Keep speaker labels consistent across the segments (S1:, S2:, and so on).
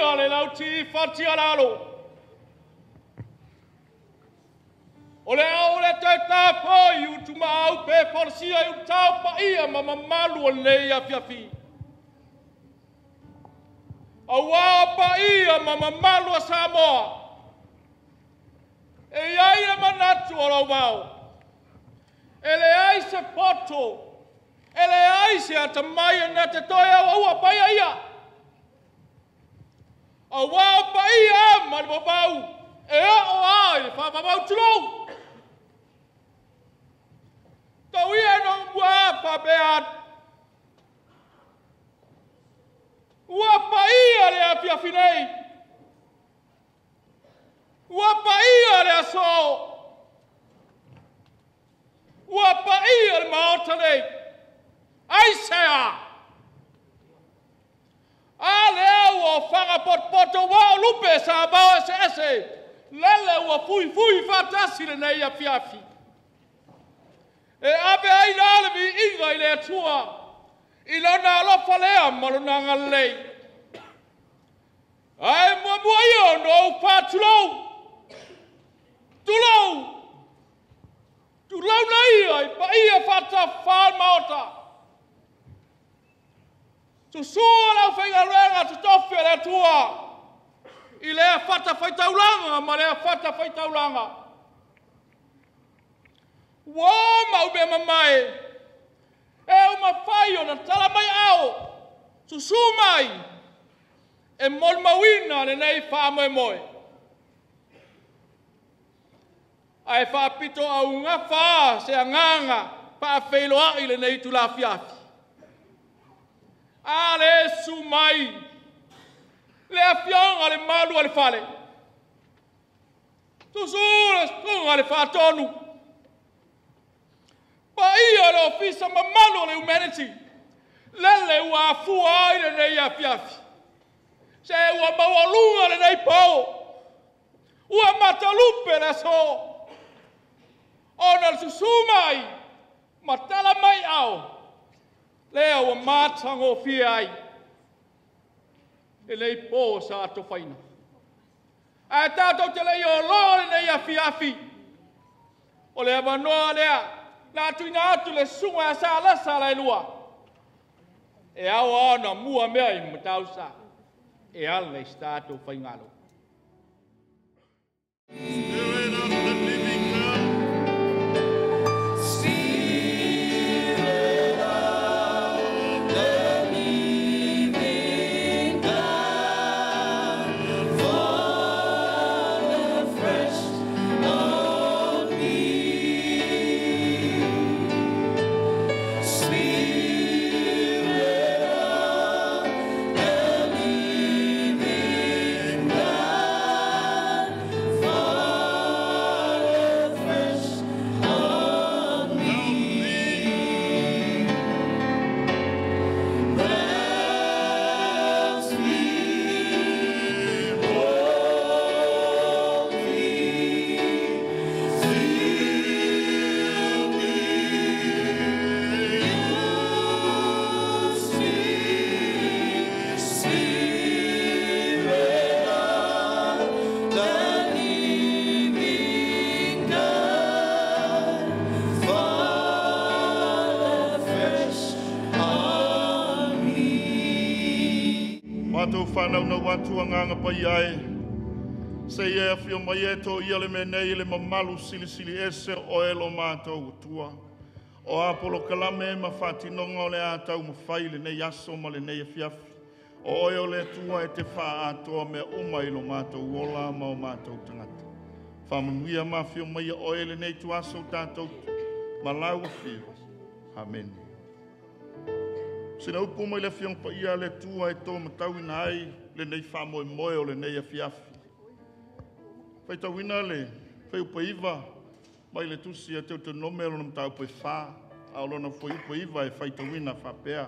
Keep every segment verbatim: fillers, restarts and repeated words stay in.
S1: ia le lauti whati alalo. O le au le tai tāpoi u tu maau pe polisia u tau pa ia ma mamalu o nei a fiafi. A wā pa ia ma mamalu a Samoa. E ai le manatu o lau wau. E le ai se poto. E le ai se atamai na te toi au ua pa ia ia. A wā pa ia ma le wabau. E a o ai le whapapau tulou. Tau ia no mua pa beat. Ua pa ia le a fiafi nei. Ua pa ia le a so. Ua pa ia le maota nei. Ai sea. A lea ua whanga potpoto wao lupe sa bao ese ese. Lele ua fui fui fatasi le nei a fiafi. E ape ai nālevi inga i le atua. I lana alofa lea malunanga lei. Ai mua mua ia no pa tulou. Tulou. Tulou na ia i pa ia fata whal maota. Tu sua lau whainga renga tu tofi le atua. I lea fata whaitaulanga ma lea fata whaitaulanga. Wā mau be mamai. E o mawhai o na tala mai ao. Susu mai. E mol mawina le nei wha moe moe. Ai wha pito au ngā wha se a nganga pa a whailoa i le nei tu la fiafi. A le su mai. Le a fianga le malu ale fale. Susu le stunga le wha tonu. Pa ia le ofisa mamalo le humanity. Lele ua fua ai le nei a fiafi. Se ua mawalunga le nei pao. Ua matalupe le so. Ona le susumai. Matala mai au. Lea ua matango fia ai. E nei po sa ato whaina. A tātou te lei o lo le nei a fiafi. O le amanoa lea. Nā tuina atu le sunga a sa lasa lai lua. E awa ana mua mea i matausa. E ala i stato whaingalo.
S2: Spirit of the living God.
S3: Spirit of the living God, fall afresh on me. Spirit of the living God, fall afresh on me. Bless me, hold me, fill me, use me, Spirit of the living God, fall afresh on me.
S2: Mātou whanau na wātua nganga pai ai. Se ia whio mai e tō ia le me nei le mamalu sili sili ese o elo mātou tua. O apolo kalame e mawhatinonga o le ātau mawhai le nei aso ma le nei fiafi. O oe o le tua e te wha atoa me uma ilo mātou ola ma o mātou tangata. Whamanuia ma whio mai e oe le nei tu aso tātou ma lau a whio. Amen. Sina upu mai le whiong pa ia le tua e tō matauina ai le nei wha moe moe o le nei a fiafi. Whai tauina le whai upa iwa mai le tusi a teo te nomero na mtau pe wha a olona whai upa iwa e whai tauina wha pea.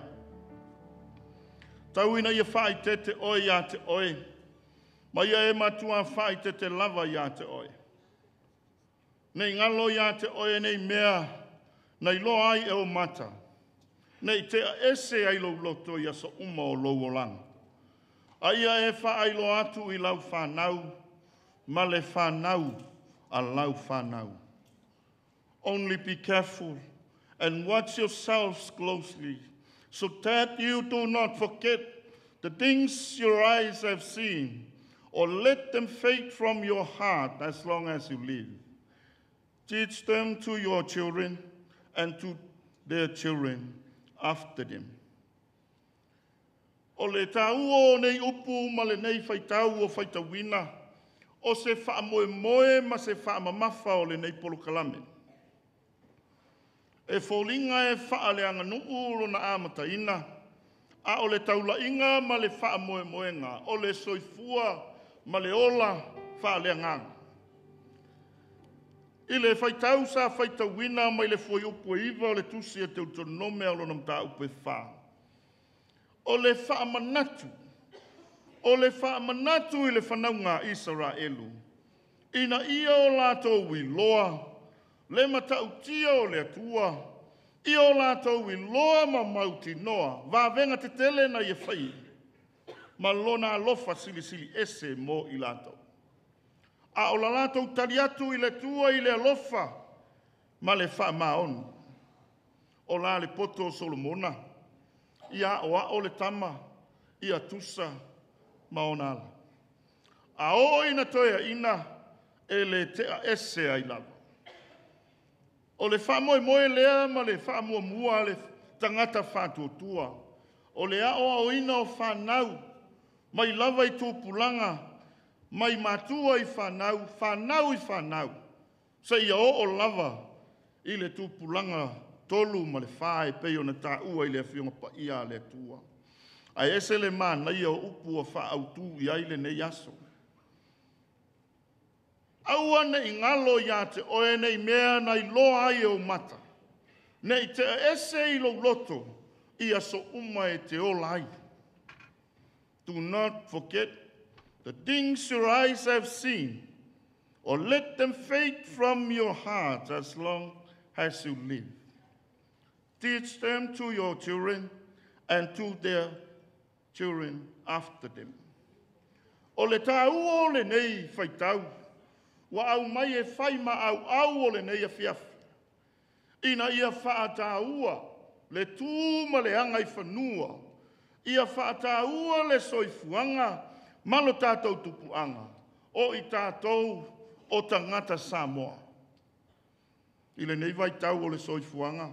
S2: Tauina ia wha i te te oe ia te oe. Mai ia e matua wha i te te lava ia te oe. Nei ngalo ia te oe nei mea nei lo ai e o mata. Nei te ese ai lo loto ia sa uma o lo o langa. Aia e whaailo atu i lau whanau, ma le whanau a lau whanau. Only be careful and watch yourselves closely, so that you do not forget the things your eyes have seen, or let them fade from your heart as long as you live. Teach them to your children and to their children after them. O le tau o nei upu ma le nei whaitau o whaitawina, o se wha moe moe ma se wha mamafa o le nei polokalame. E fōlinga e wha le anga nuu lo na amata ina, a o le taula inga ma le wha moe moenga, o le soifua ma le ola wha le anganga. I le whaitau sa whaitawina mai le fwoi upu iwa o le tusi e te utonome o lo na mta upe wha. O le wha manatu, o le wha manatu i le whanaunga Israelu. Ina ia o lātou i loa, le matautia o le atua, i o lātou i loa ma mauti noa, vā venga te tele na ia whai, ma lona alofa sili sili ese mo i lātou. A o la lātou tari atu i le tua i le alofa, ma le wha maonu. O la le poto o Solomona, ia o a o le tama, ia tusa maonala. A o ina toia ina, e le tea ese ai lava. O le wha moe moe lea ma le wha mua mua le tangata whātua tua. O le a o a o ina o whanau, mai lava i tūpulanga, mai matua i whanau, whanau i whanau. Sa ia o o lava i le tūpulanga tolu ma le whae pei o na tā ua i le whionga pa ia le tua. Ai ese le mana ia o upu a wha au tū i aile nei aso. Aua ne i ngalo ia te oe nei mea na i loa ai o mata. Ne i te ese i lo loto i aso uma e te ola ai. Do not forget the things your eyes have seen, or let them fade from your heart as long as you live. Teach them to your children and to their children after them. O le tau o le nei whaitau, wa au mai e whai ma au au o le nei a whiawhi. Ina ia whaataua, le tū ma le anga i whanua, ia whaataua le soifuanga, malo tātou tupuanga, o i tātou o tangata Samoa. I le nei vai tau o le soifuanga,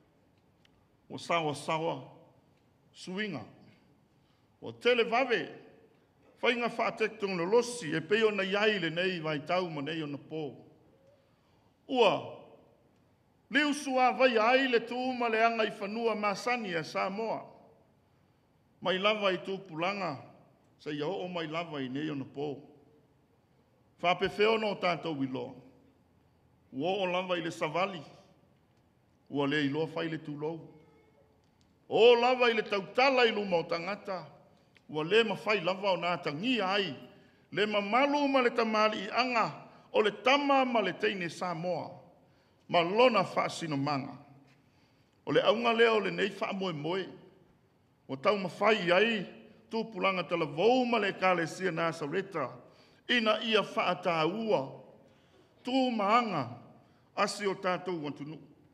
S2: o sawa sawa, suinga, o tele vave, whainga whaatektung no losi, e peo na iai le nei vai tau ma nei o na pō. Ua, liu sua vai ai le tūma le anga i whanua masani a Samoa. Mai lava i tūpulanga, sa ia o mai lava i nei o na pō. Whapewheo no tātou i loa. Ua o lava i le savali. Ua le i loa whai le tūlou. O lava i le tautala i luma o tangata. Ua le ma whai lava o nā tangia ai. Le ma malu ma le tamali i anga. O le tama ma le teine Samoa. Ma lona whaasino manga. O le aunga leo le nei wha moe moe. O tau ma whai ai. Tūpulanga tala vau ma le kāle sia Nasareta. Ina ia whaata ua. Tū maanga. Asi o tātou wantunu.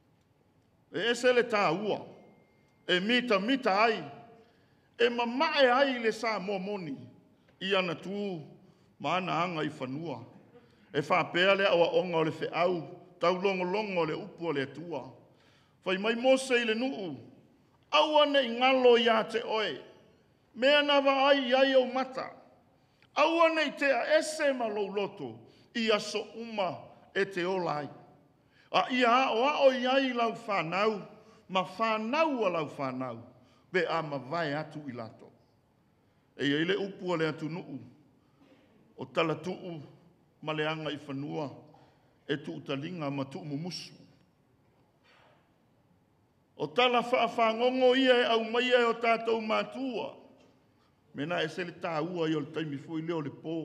S2: E ese le tā ua. E mita mita ai. E mamae ai le sā mōmoni. I ana tū. Ma ana anga i whanua. E whapea le awa onga o le whiau. Tau longo longo le upu o le atua. Whai mai mose i le nuu. Aua ne i ngalo ia te oe. Mea nawa ai ai au mata. Aua nei te a ese ma lo loto. I aso uma e te ola ai. A ia o a o iai lau whanau. Ma whanau a lau whanau. Be a ma vai atu i lato. E ia ile upu o le atu nuu. O tala tuu ma le anga i whanua. E tu utalinga ma tu mumusu. O tala whaafang'ongo ia e au mai e o tātou mātua. Mena e se le tā ua i o le taimi fui leo le pō.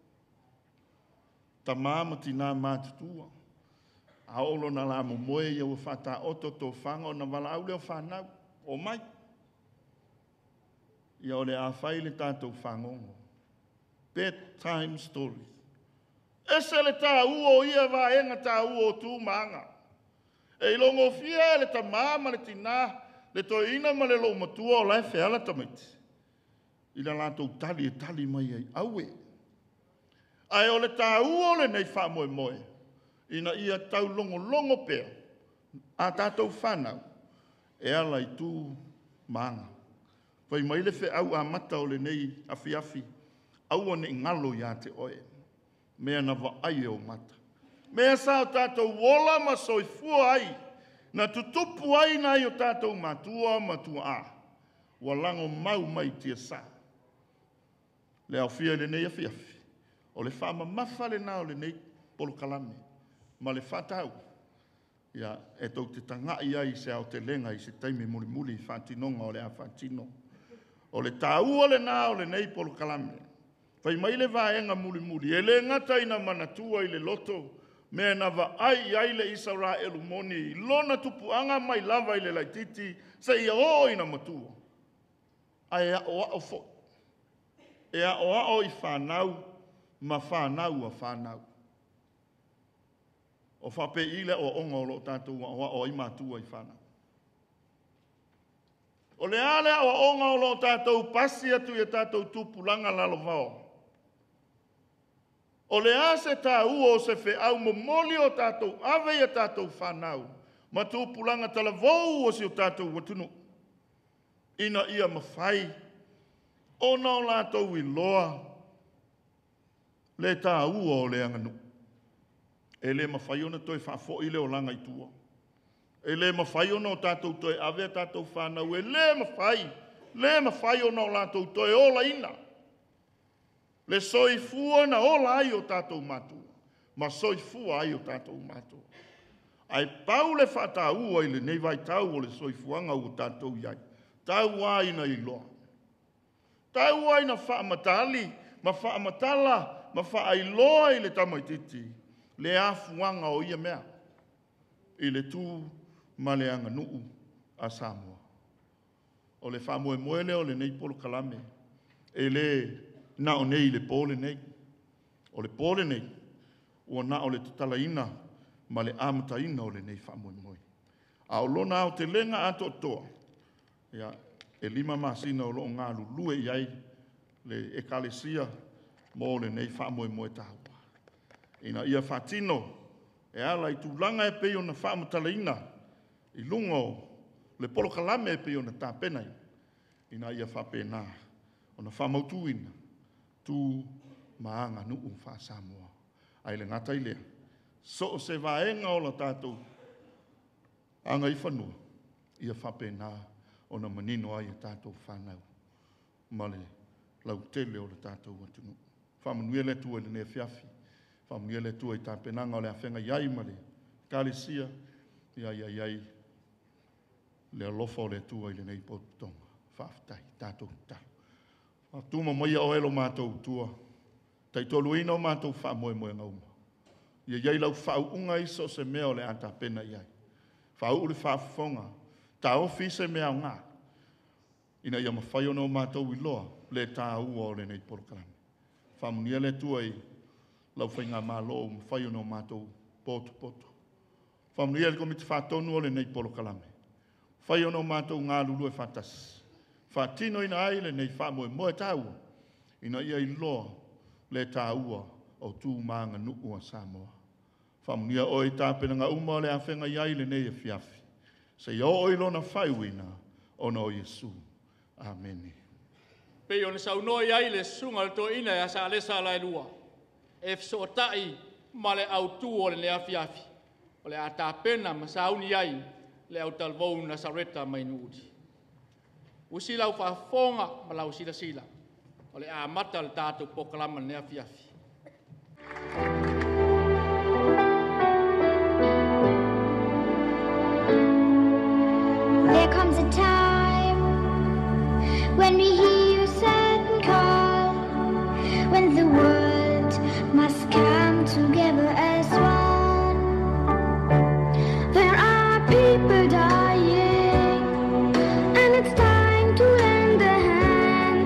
S2: Ta māma tina mātutua. A olo na la momoe i au whata oto tō whanga o na wala au leo whanau. O mai. Ia o le a whai le tātou whangongo. Bedtime stories. Ese le tā uo ia wā enga tā uo tū maanga. E ilongo fia le ta māma le tina, le to ina ma le lo matua o lai wheala tamiti. Ina lātou tali e tali mai ai aue. Ai o le tā uo le nei wha moe moe. Ina ia tau longo longo pēr. A tātou whanau. E ala i tū maanga. Pai mai le whe au a mata o le nei afi afi. Au o ne ngalo ia te oe. Mea na wa ai o mata. Mea sa o tātou wola ma soifua ai. Na tutupu ai na i o tātou matua matua a. Walango mau mai tia sa. Le au fia le nei afi afi. O le wha mamafa le nao le nei polo kalame. Ma le whatau. Ia e tau te tangai ai se au te lenga i se taimi muli muli whatinonga o le a whatino. O le tāua le nao le nei polo kalame. Whai mai le vaenga muli muli. E le ngata ina manatua i le loto. Mea na wa ai ai le Isara e lumoni. Lona tupu anga mai lava i le laititi. Se ia o ina matua. Ai a o a o fo. E a o a o i whanau. Ma whanau a whanau. O whape ile o onga o lo tātou o a o i matua i whanau. O le ale o onga o lo tātou pasi atu i tātou tupulanga lalo vao. O le ase tā ua o se whe au momoli o tātou ave i tātou whanau. Ma tupulanga tala vau o si o tātou watunu. Ina ia mawhai. O nao lātou i loa. Le tā ua o le anganu. E le mawhai ona toi whafo i le o langa i tua. E le mawhai ona o tātou toi ave tātou whanau. E le mawhai. Le mawhai ona o lātou toi ola ina. Le soifua na ola ai o tātou matua. Ma soifua ai o tātou matua. Ai pau le whataua i le nei vai tau o le soifuanga o tātou iai. Tau aina i loa. Tau aina whaamatali. Ma whaamatala. Ma whaailoa i le tamaititi. Le afuanga o ia mea. I le tū ma le anga nuu a Samoa. O le whamoe moele o le nei polo kalame. E le na o nei le pole nei. O le pole nei. O na o le tutala ina. Ma le amata ina o le nei whamoe moe. A o lona o te lenga ato toa. Ia, e lima masina o lo ngā lulue iai. Le ekalesia. Mo le nei whamoe moe tahu. Ina ia whatino, e ala i tūlanga e peo na whaamatala ina, i lungo le polo kalame e peo na tāpenai, ina ia whapena, o na whamautu ina, tū maanga nuu wha Samoa. Ai le ngata i lea, so se vaenga o la tātou, anga i whanua, ia whapena, o na manino ai a tātou whanau, ma le lau tele o la tātou atunu. Whamanuia le tua le nea whiawhi, Whamuia le tua i tāpenanga o le awhenga iai ma le kālesia, iai iai iai le alofa o le tua i le nei potonga, whaafitai, tātou tālu. Whaatuma maia o elo mātou tua, tai tolu ina o mātou whaamoe moe ngauma. Ia iai lau whau unga iso se mea o le a tāpena iai. Whau ule whaafonga, tā ofi se mea o ngā. Ina ia mawhai o no mātou i loa, le tā ua o le nei porokalame. Whamunia le tua i lau whainga mālo o mwhai o no mātou poto poto. Whamunia le komiti whātonu o le nei porokalame. Whai o no mātou ngā lulu e whātas. Whātino ina ai le nei whamoe moe tāua. Ina ia i loa le tāua o tū maanga nuku a Samoa. Whamunia o i tāpenanga uma le awhenga iai le nei e whiawhi. Se ia o i lona whaiwina o no Jesu. Amen.
S1: Pei o ne sau noi ai le sunga le to ina e asa alesa la e lua. E fso tai ma le au tu o le nea fiafi. O le ata pena ma sauni ai le au talvou na sareta mai nudi. Usi lau whaafonga ma lau sila sila. O le a mata le tātou pokalama nea fiafi.
S4: There comes a time when we hear you sad call, when the world must come together as one. There are people dying, and it's time to lend a hand.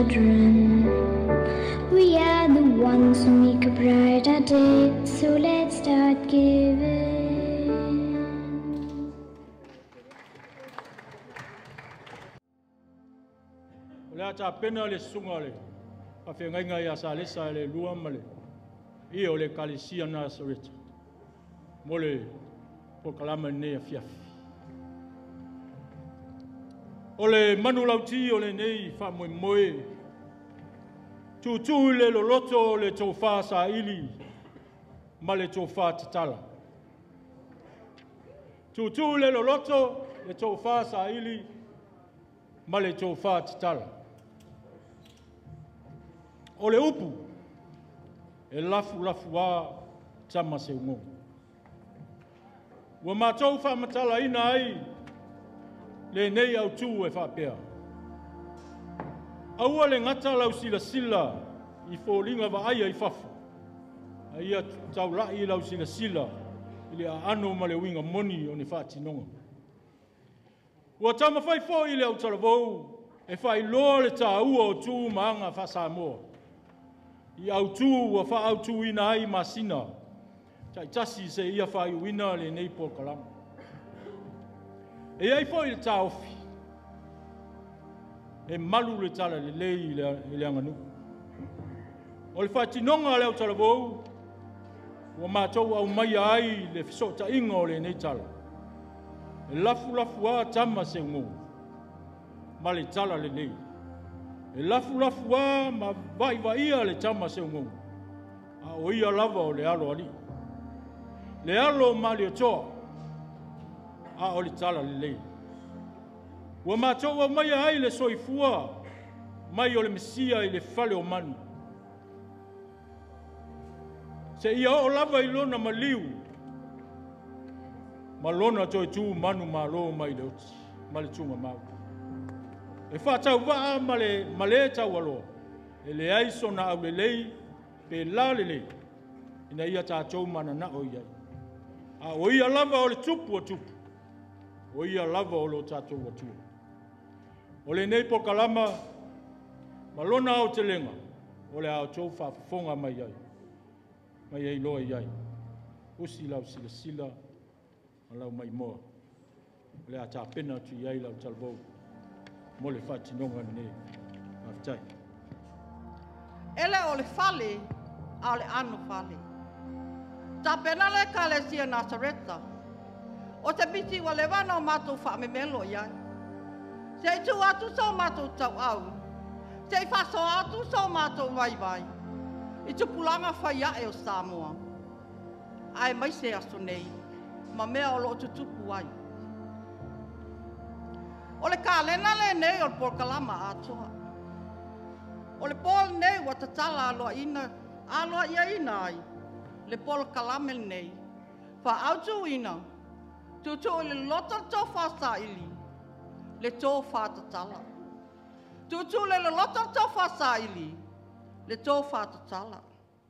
S4: children. We are the ones who make a brighter day, so let's start giving.
S1: Le ata pena le sunga le, a whengai ngai a sa lesa le lua male, i o le kalisia Nazareth, mo le po kalama nei a fiafi. O le manu lauti o le nei wha moe moe, tu tu le lo loto le tau wha sa ili, ma le tau wha tatala. Tu tu le lo loto le tau wha sa ili, ma le tau wha tatala. O le upu, e lafu lafu a tama se ungo. Wa mātou wha matala ina ai, le nei au tū e whapea. Aua le ngata lau sila sila, i fōlinga wa aia i whafu. A ia tau lai lau sila sila, i le a ano ma le winga moni o ne whātinonga. Ua tama whai fō i le au taravou, e whai loa le tā ua o tū maanga whasamoa. I au tū ua wha au tū ina ai masina, tai tasi se ia whai uina le nei pō kalama. E ai fo i le tā ofi, e malu le tala le lei i le anganu. O le whātinonga leo tala vau, ua mātou au mai ai le fisota inga o le nei tala. E lafu lafu a tama se ngu, ma le tala le lei. E lafu lafu a ma vai vai a le tama se ngu, a o ia lava o le alo ali. Le alo ma le toa, a o le tala le lei. Ua mātou au mai ai le soifua, mai o le mesia i le fale o manu. Se ia o lava i lona ma liu, ma lona toi tū manu ma lo mai le uti, ma le tunga mau. E whātau waa ma le, ma le tau aloa, e le aiso na au le lei, pe la le lei, ina ia tātou mana na o iai. A o ia lava o le tupu o tupu, o ia lava o lo tātou atua. O le nei po kalama, ma lona au te lenga, o le au tau whaafonga mai ai. Mai ai loa iai. Usi lau sila sila, ma lau mai moa. O le a tā pena tu iai lau talvou. Mo le whaatinonga nei. Maftai.
S5: Ele o le fale, a le ano fale. Tā pena le kalesia Nazareta. O te biti wa le wana o mātou whaamemelo iai. Se i tū atu sa o mātou tau au. Se i whaso atu sa o mātou vai vai. I tupulanga whaia e o Samoa. Ai mai se aso nei, ma mea o lo tutupu ai. O le kālena le nei o le porkalama atoa. O le pol nei wa tatala aloa ina, aloa ia ina ai. Le pol kalame nei. Wha autu ina. Tutu o le lota tō whasa ili. Le tō whātatala. Tutu le le lota tō whasa ili. Le tō whātatala.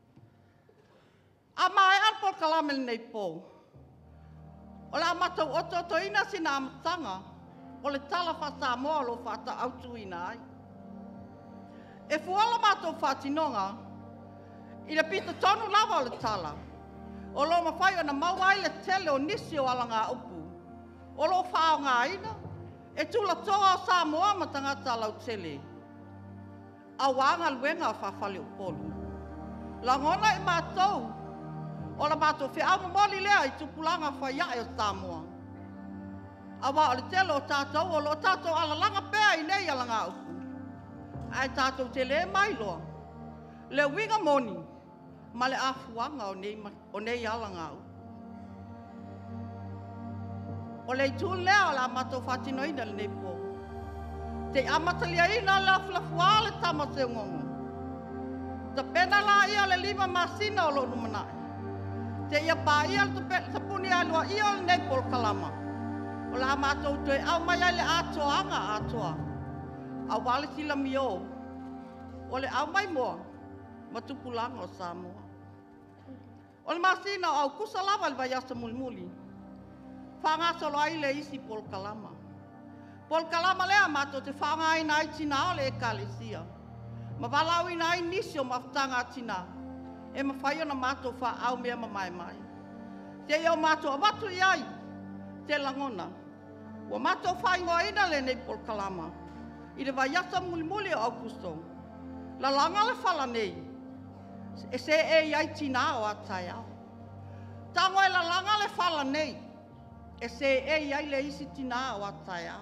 S5: A mai alpo kalame nei pō. O le amatau oto to ina sina amatanga. O le tala whasa moa lo whata autu ina ai. E fuala mātou whātinonga. I le pita tonu lava o le tala. O lo mawhai o na mawai le tele o nisi o ala ngā upu. O lo whao ngā ina. E tula toa o Samoa ma tangata lau tele. A wanga luenga o whawhali o polu. La ngona i mātou. O la mātou whi au moli lea i tupulanga whaia e o Samoa. A wā o le tele o tātou o lo tātou ala langa pēa i nei ala ngā upu. Ai tātou tele e mai loa. Le winga moni. Ma le afuanga o nei, o nei ala ngā upu. O le tū lea o la mātou whatinoina le nei pō. Te amatalia ina la flafua le tama se ngongo. Ta pena la ia le lima masina o lo numanai. Te ia pā ia le tapuni alua ia le nei pō kalama. O la mātou tue au mai ai le atoanga atoa. Au wale sila mio. O le au mai moa. Matupulanga o Samoa. O le masina au kusa lava le vai asa muli muli. Whanga solo ai le isi pol kalama. Pol kalama lea mato te whanga ai nai tina o le ekalesia. Ma walau ina ai nisi o mawhtanga tina. E ma whai ona mātou wha au mea ma mai mai. Te iau mātou awatu i ai. Te langona. Wa mātou whai ngoa ina le nei Port Kalama. I le vai ata muli muli o Augusto. La langa le whala nei. E se e iai tina o atai au. Tango e la langa le whala nei. E se e iai le isi tina o atai au.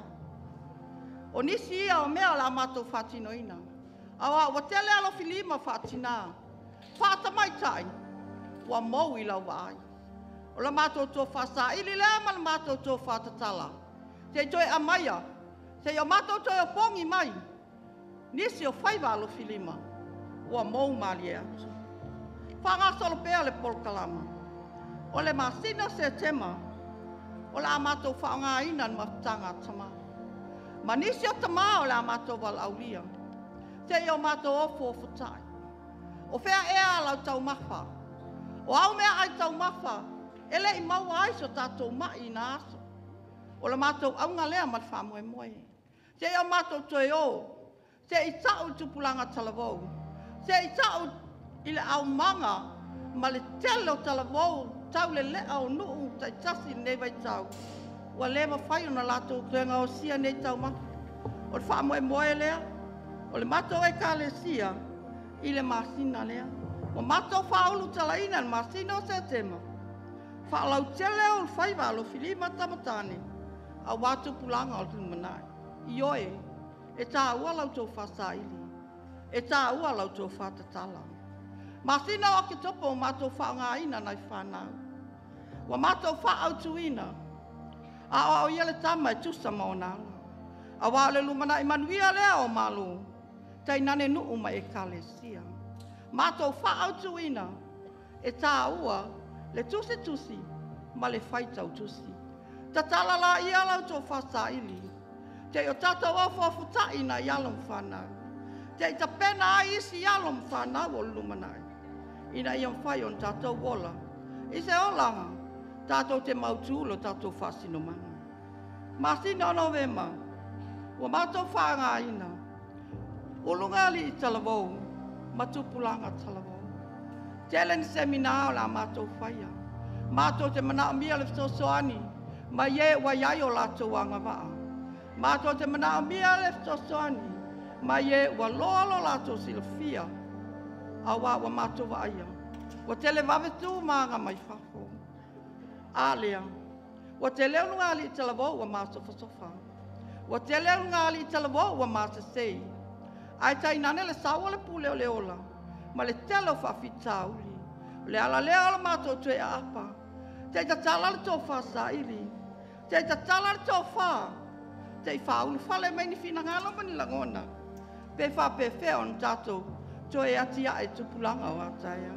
S5: O nisi ia o mea la mātou whatino ina. Awa, wa tele alo filima whatina. Whata mai tai. Wa mau i lau ai. O la mātou tō whasa. Ili lea ma la mātou tō whatatala. Te toi amaya. Te o mātou tō o pongi mai. Nisi o whaiva alo filima. Wa mau mali e atu. Whanga solo pea le Port Kalama. O le masina se tema. O la mātou whaonga inan mawhtanga tama. Ma nisi o tama o la mātou wal aulia. Te o mātou ofo o futai. O whea ea lau tau mawha. O au mea ai tau mawha. Ele i maua ai so tātou mai na aso. O la mātou aunga lea mal whamoe moe. Te o mātou toe o. Te i tau tupulanga talavou. Te i tau i le au manga. Ma le tele o talavou. Tau le lea o nuu tai tasi nei vai tau. Wa le ma whai ona lātou kuenga o sia nei tau mawha. O le whamoe moe lea. O le mātou e ka le sia. I le masina lea. O mātou whaolu talaina le masina o se tema. Whaalau tele o le whaiva alo filima tamatane. A wātou pulanga o le manai. I oe, e tā ua lau tō whasaili. E tā ua lau tō whatatala. Masina o ke topo o mātou whaonga ina nai whanau. Wa mātou whaau tuina. A o iele tama e tusa maonanga. A wā le lumana i manuia lea o malu. Tai nane nuu mai e kalesia. Mātou whaau tuina. E tā ua le tusi tusi. Ma le whaitau tusi. Ta talala i alau tō whasaili. Te o tātou awha o futai na i alum whanau. Te i ta pena a isi i alum whanau o lumanai. Ina i am whai on tātou wola. I se olanga. Tātou te mautulo tātou whasino manga. Masina o novema. Wa mātou whaanga ina. Ulunga li i talavou. Matupulanga talavou. Tele ni semina o la mātou whaia. Mātou te mana amia le ftosoani. Ma ye wa yai o lātou wanga waa. Mātou te mana amia le ftosoani. Ma ye wa loalo lātou silafia. Awa wa mātou wa aia. Wa tele wawetu maanga mai whafo. Alea. Wa te leo nunga li i talavou wa mātou whasofa. Wa te leo nunga li i talavou wa mātou sei. Ai tai nane le sawa le puleo le ola. Ma le telo whawhitauli. Le ala lea ala mātou tue a apa. Te ta tala le tō whasa ili. Te ta tala le tō wha. Te i whaulu whale mai ni whina ngalo mani langona. Pe wha pe whea on tātou. Tue ati a e tupulanga o ataia.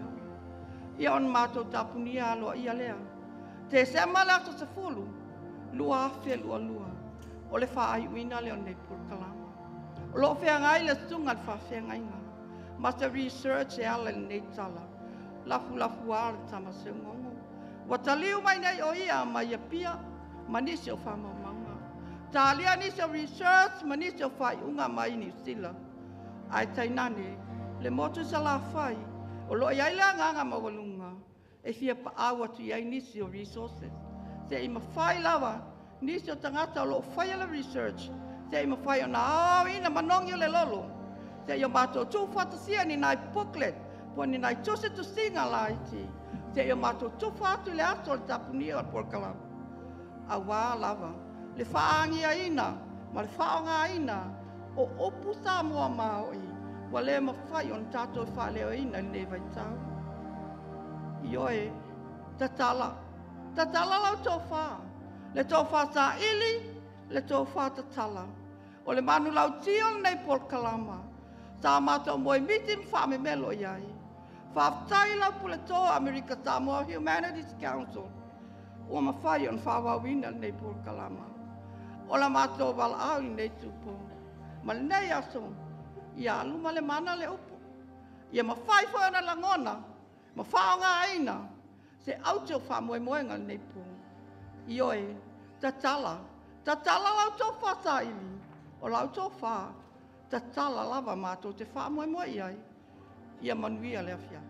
S5: Ia on mātou tapunia aloa ia lea. Te sema le ato se fulu. Lua awhia lua lua. O le wha ai uina leo nei Port Kalama. O lo whea ngai le stunga le wha whea ngai ngā. Ma te research e ala le nei tala. Lafu lafu ala tama se ngongo. Wa taliu mai nei o ia ma ia pia. Ma nisi o wha maumanga. Tā lia nisi o research ma nisi o whai unga mai ni sila. Ai tainane. Le motu sa la whai. O lo iai lea nganga mawalunga. E fia pa awa tu iai nisi o resources. Te ima whai lawa. Nisi o tangata o lo whai ala research. Te ima whai o na au ina manongi o le lolo. Te i o mātou tū whatasia ni nai booklet. Po ni nai tuse tu singa la iti. Te i o mātou tū whatu le ato le tapunia o Port Kalama. A wā lava. Le whaangia ina. Ma le whaonga ina. O opu sa mua maoi. Wa le ma whai on tātou whaleo ina nei vai tau. I oe. Ta tala. Ta tala lau tō wha. Le tō wha sa ili. Le tō wha ta tala. O le manu lau tio nei Port Kalama. Sa mātou moe mitim wha me melo iai. Whaftai lau pule tō America Samoa Humanities Council. Ua ma whai on whawawina nei Port Kalama. O la mātou wala au nei tupo. Ma nei aso. Ia aluma le mana le upo. Ia ma whai whai na langona. Ma whaonga aina. Se auto wha moe moenga nei po. I oe. Ta tala. Ta tala lau tō wha saili. O lau tō wha. ta tala lava mātou te wha moe moe iai. Ia manuia lea fia.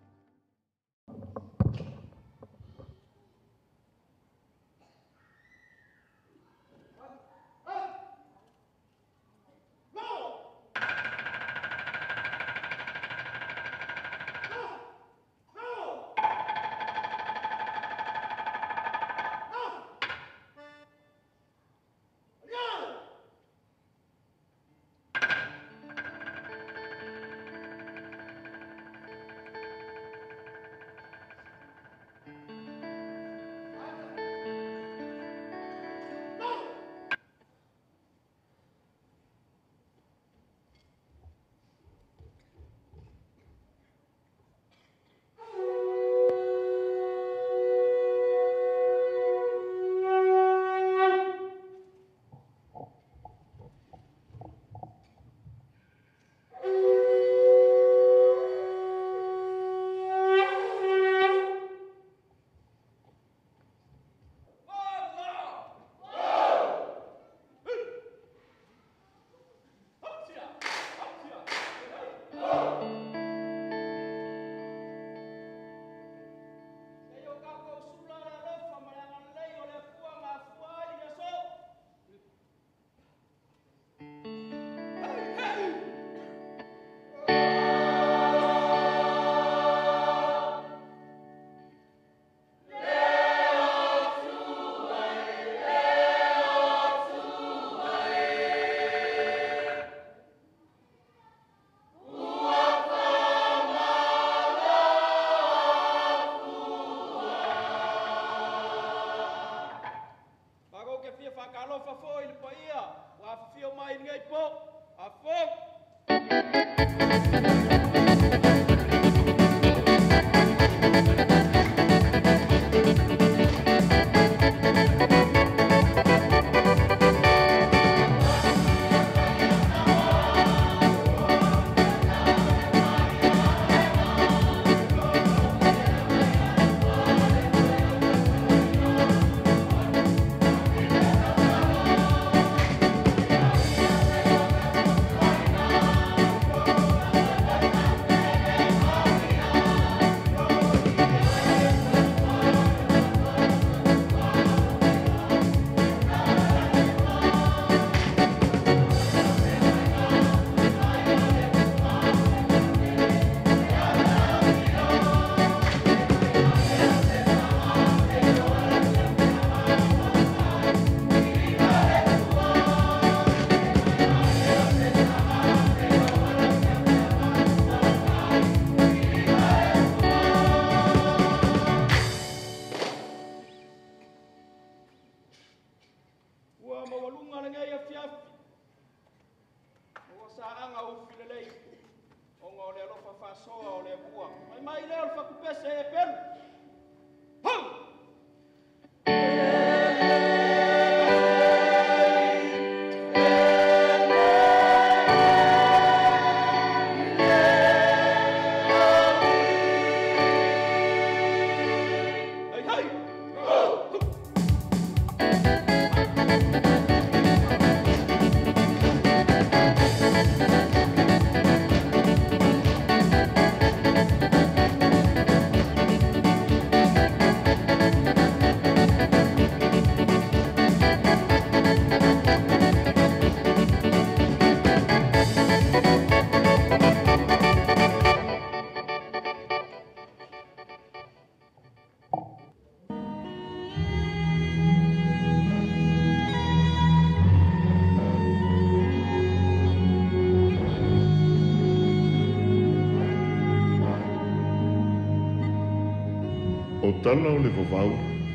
S2: O tala o le vavau,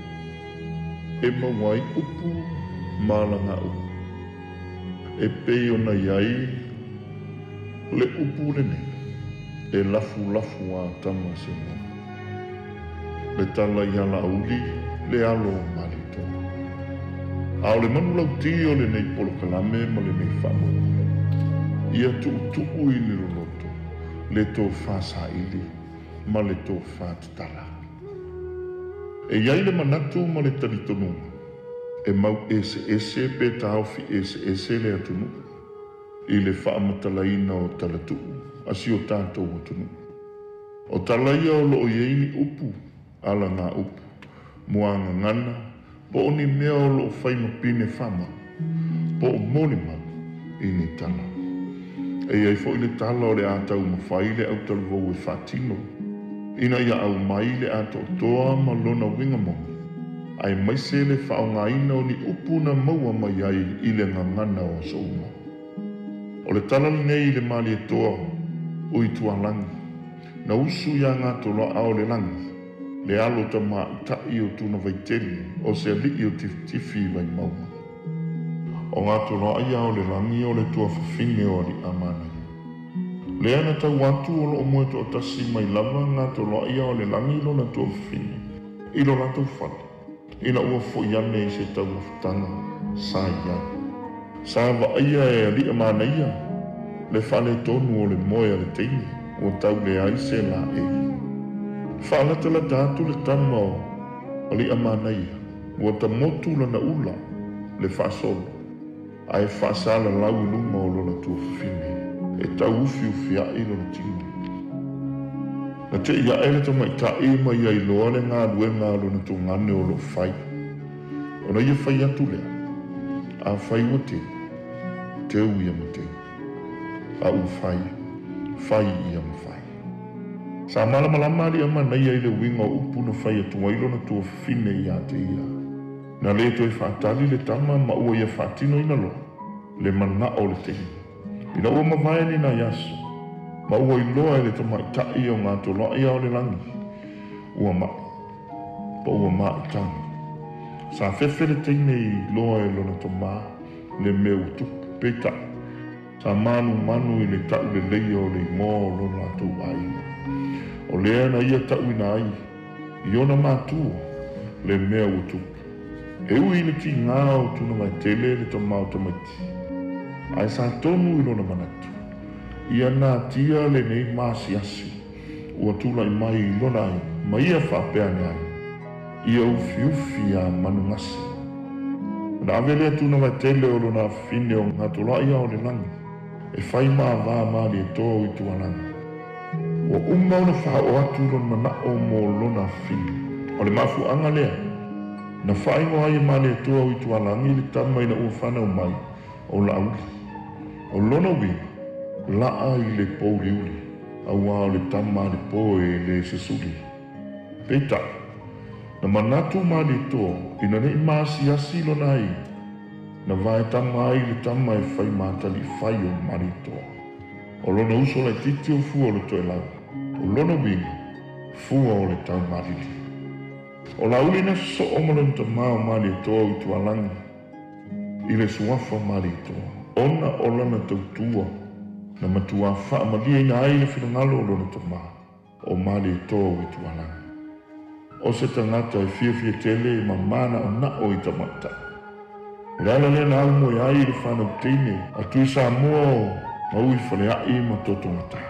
S2: e mawai upu malanga u. E pei ona iai, le upu le ne, e lafu lafu a tama se mo. Le tala i ala uli, le alo malito. A o le manu lau ti o le nei polo kalame ma le nei whamo. Ia tu tuku i le ronoto, le tō whasa ili, ma le tō whātitala. E iai le manatu ma le talitonunga, e mau ese ese pe tau fi ese ese le atunu. i le whaamatalaina o talatu, asi o tātou matunu. O talaia o loo ieini upu, ala ngā upu, muanga ngana, po o ni mea o loo whaimapine whama, po o monima i ni tala. E ai fo i le tala o le ātau mawhaile au talvou e whatino, ina ia au mai le ato toa ma lona winga mongi. Ai mai se le whao ngā ina o ni upu na maua mai ai i le ngangana o souma. O le tala nei le mali e toa o i tualangi. Na usu ia ngā tolo ao le langi. Le alo ta maa tai o tuna vaiteli o se ali o tiftifi vai mauma. O ngā tolo ai ao le langi o le tua whawhine o ali amana. Le ana tau watu o lo moe to tasi mai lava ngā tolo ai ao le langi lo na tua whawhine. I lo lato whale. Ina ua fo iane i se tau mawhitanga sa iai. Sa wa aia e ali amana ia. Le whale tonu o le moe le teini. O tau le ai se la e. Whaalata la dātu le tama o ali amana ia. O ta motu la na ula le whaasolo. Ai whaasala lau luma o lona tua whine. E tau ufi ufi a ilo na tingi. Na te ia ele ta mai ta e mai ai loa le ngā lue ngā lona tu ngane o lo whai. O na ia whai atu lea. A whai o te. Te u ia ma te. A u whai. Whai ia ma whai. Sa mala malama ri ama nei ai le winga o upu na whai atu wailo na tua whine ia te ia. Na le toi whaatali le tama ma ua ia whaatino ina loa. Le mana o le tehi. Ina ua mawai ni na yaso. Ma ua i loa e le tamai tai o ngā toloa ia o le langi. Ua mai. Pa ua mai tangi. Sa whewhere teine i loa e lona tama le meu tupu peta. Sa manu manu i le tau le leia o le ngō lona atu ai. O lea na ia tau ina ai. I ona mātua le mea utupu. E ui le ti ngā o tuna mai tele le tama o tamaiti. Ai sa tonu i lona manatu. Ia nā tia le nei māsi asi. Ua tula i mai i lona ai. Ma ia whapea ne ai. Ia ufi ufi a manu ngasi. Na avele atu na vai tele o lona whine o ngā tola ia o le langi. E whai maa vā maali e tō i tua langi. Ua umau na wha o atu lona mana o mō lona whine. O le mafu anga lea. Na whai ngō ai maali e tō i tua langi le tama ina ua whanau mai. O la auli. O lona winga. Laa i le pōri uli. Aua o le tama le pō e le sesuli. Peita. Na manatu maali tō, ina nei māsi asi lona ai. Na vai tama ai le tama e whai mātali whai o maali tō. O lona uso le titi o fua o le toi lau. O lona winga, fua o le tau marili. O la uli na so o malon ta mao maali tō i tualangi. I le suafa maali tō. Ona o lana tautua. Na matua wha malia ina ai le whingalo o lona ta mao. O maali tō i tualangi. O se tangata e fia fia tele ma mana o na o i tamata. Rala le na au mo i ai le whanau teine, a tui sa mua o ma ui whale ai ma toto ngata.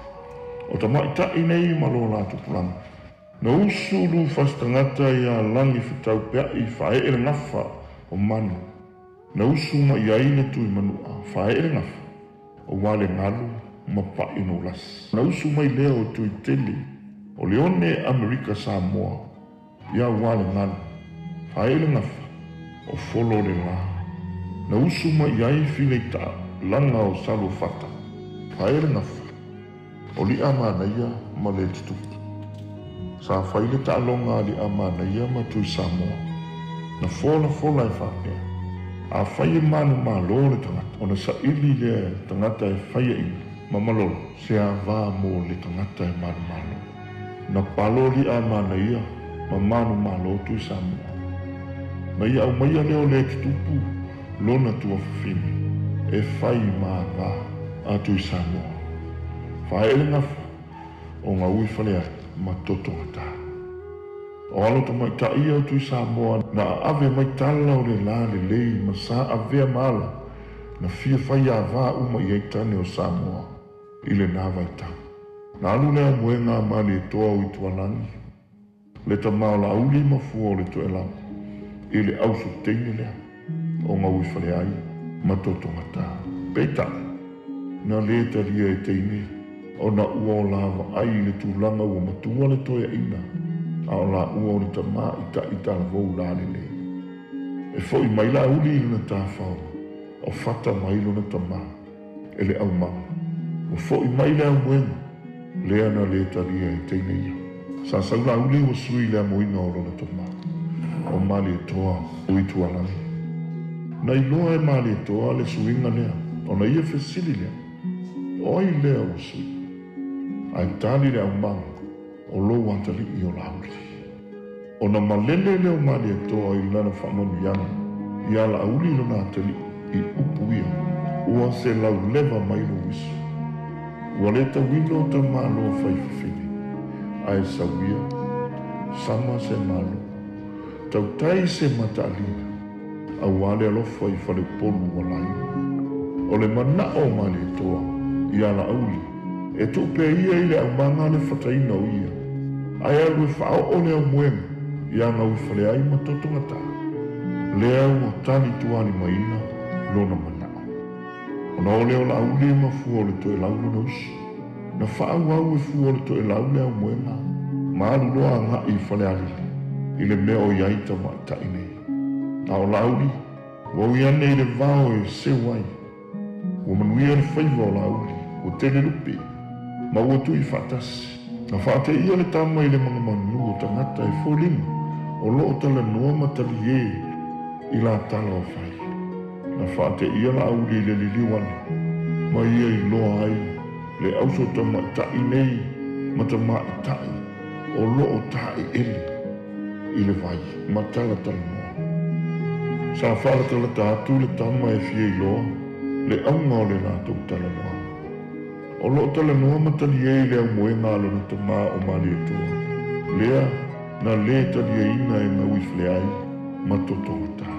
S2: O tamai ta i nei ma lo la tupulanga. Na usu lu whastangata i a langi whitau pea i whae ele ngafa o manu. Na usu ma i ai na tui manua, whae ele ngafa. O wale ngalu ma pai no las. Na usu mai leo o tui tele. O leone Amerika Samoa, ia wale ngana, whaele ngafa, o folo le la. Na usu ma iai whileita, langa o salo fata, whaele ngafa, o li amana ia ma le tituki. Sa whaile ta alonga li amana ia ma tui Samoa, na fola fola e whapea. A whaie manu ma lo le tangata, o na sa ili le tangata e whaie ina, ma malolo, se a vā mo le tangata e manu malo. Na paloli a mana ia, ma manu malo tu Samoa. Na ia au maia leo le tupu, lona tua whiwhini, e whai maa vā a tu Samoa. Whaele ngafa, o ngā ui whanea ma toto ngata. O alo ta mai ta ia o tu Samoa, na ave mai tala o le la le lei, ma sa avea mala, na fia whai a vā uma i eitane o Samoa, i le nāwai tau. Na alu lea mue ngā mali e toa o i tualangi. Le ta mao la uli ma fua o le to e lau. I le ausu teine lea. O ngā ui whale ai. Ma toto ngata. Peita. na le talia e teine, o na ua o lava ai le tūlanga ua matua le toia ina, a o la ua o le tamā i ta i ta vau la le le. E fo i mai la uli i luna tāwhau, o fata mai luna tamā, e le au mama. O fo i mai le au muenga, lea na le talia e teine ia. Sa sau la uli ua sui le amoina o luna tamā, o mali e toa o i tualangi. Na iloa e mali e toa le suinga lea, o na ia fesili lea, o i lea ua sui. Ai tali le au manga, o lo watali i o la uli. O na malele leo mali e toa i lana whamanu yana, i ala auli lona atali i upu ia, ua se lau leva mai lo wisu. Ua leta wino ta malo whaifafini, ai sawia, sama se malo, tau tai se mata alina, a wale alofa i whale polu wa lai. O le mana o mali e toa, i ala auli, e tupe ia i le au manga le whataina o ia, ai alu e whao o le au muenga, ia ngā uwhale ai matotonga tā. Lea ua tani tuani maina, lona manao. O na ole o la auli e mafu o le to e laulu na usi. Na whaau au e fu o le to e laule au muenga. Ma alu loa ngā i whale alili, i le mea o iaita ma ta inei. Na o lauli, wau i ane i le vao e se wai. Ua manuia le whaiva o lauli, o tele lupi, ma ua tui whatasi. Na whaate ia le tama i le mga manu o tangata e fōlinga, o loo tala noa matali e i la tala o whai. Na whaate ia la auli le liliwana, ma ia i loa ai, le auso ta matai nei, mata matai, o loo tai ele, i le vai, matala tala noa. Sa whala tala tātu le tama e fie i loa, le aunga o le nātou tala noa. O loo tala noa matali e le au moe ngalo na tamā o mali e toa. Lea, na le tali e ina e ngau i fleai, matoto ta.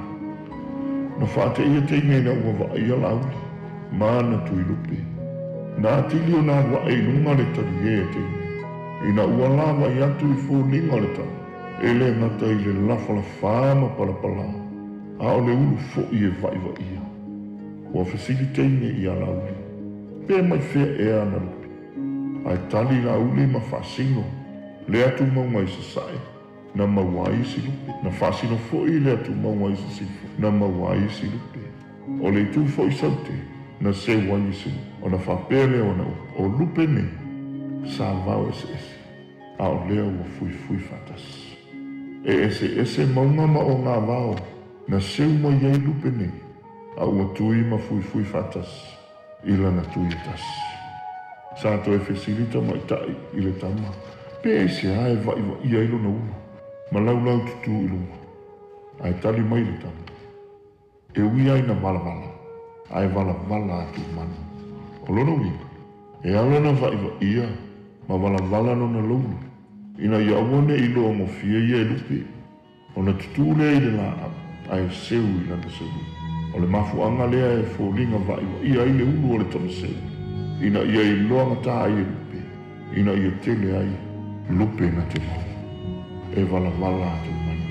S2: Na whaate ia teine na ua wa ai ala auli, maana tui lupe. Na atili o nā wa ai lunga le tali e teine. Ina ua lava i atu i fō ninga le ta. E le ngata i le lafala whāma palapala. A o le ulu fo i e vai wa ia. Ua fesili teine i ala auli. Pe mai fea e ana lupi. Ai tali la uli ma whasino. Le atu maunga i sasai. Na mawai si lupi. Na whasino fo i le atu maunga i sasifu. Na mawai si lupi. O le tu fo i saute. Na se wai si. O na whapele o na o lupe ne. Sa vau ese ese. A o lea ua fui fui fatas. E ese ese maunga ma o ngā vau. Na seu mai ei lupe ne. A ua tui ma fui fui fatas. Ila na tui tas. Sa to e fesilita mai tai i le tama. Pe e se ae vai wa ia ilo na ulu. Ma lau lau tutu ilo. Ai tali mai le tama. E ui ai na vala vala. Ai vala vala atu manu. O lona wina. E ala na vai wa ia. Ma vala vala no na loulu. Ina ia awane ilo o mofia ia e lupi. O na tutu le i le la ai seu i lana seu. O le mafuanga lea e fōlinga vai wa ia i le ulu o le tamaseu. Ina ia i loanga tā ai e lupe. Ina ia tele ai lupe na te mau. E vala vala atu mana.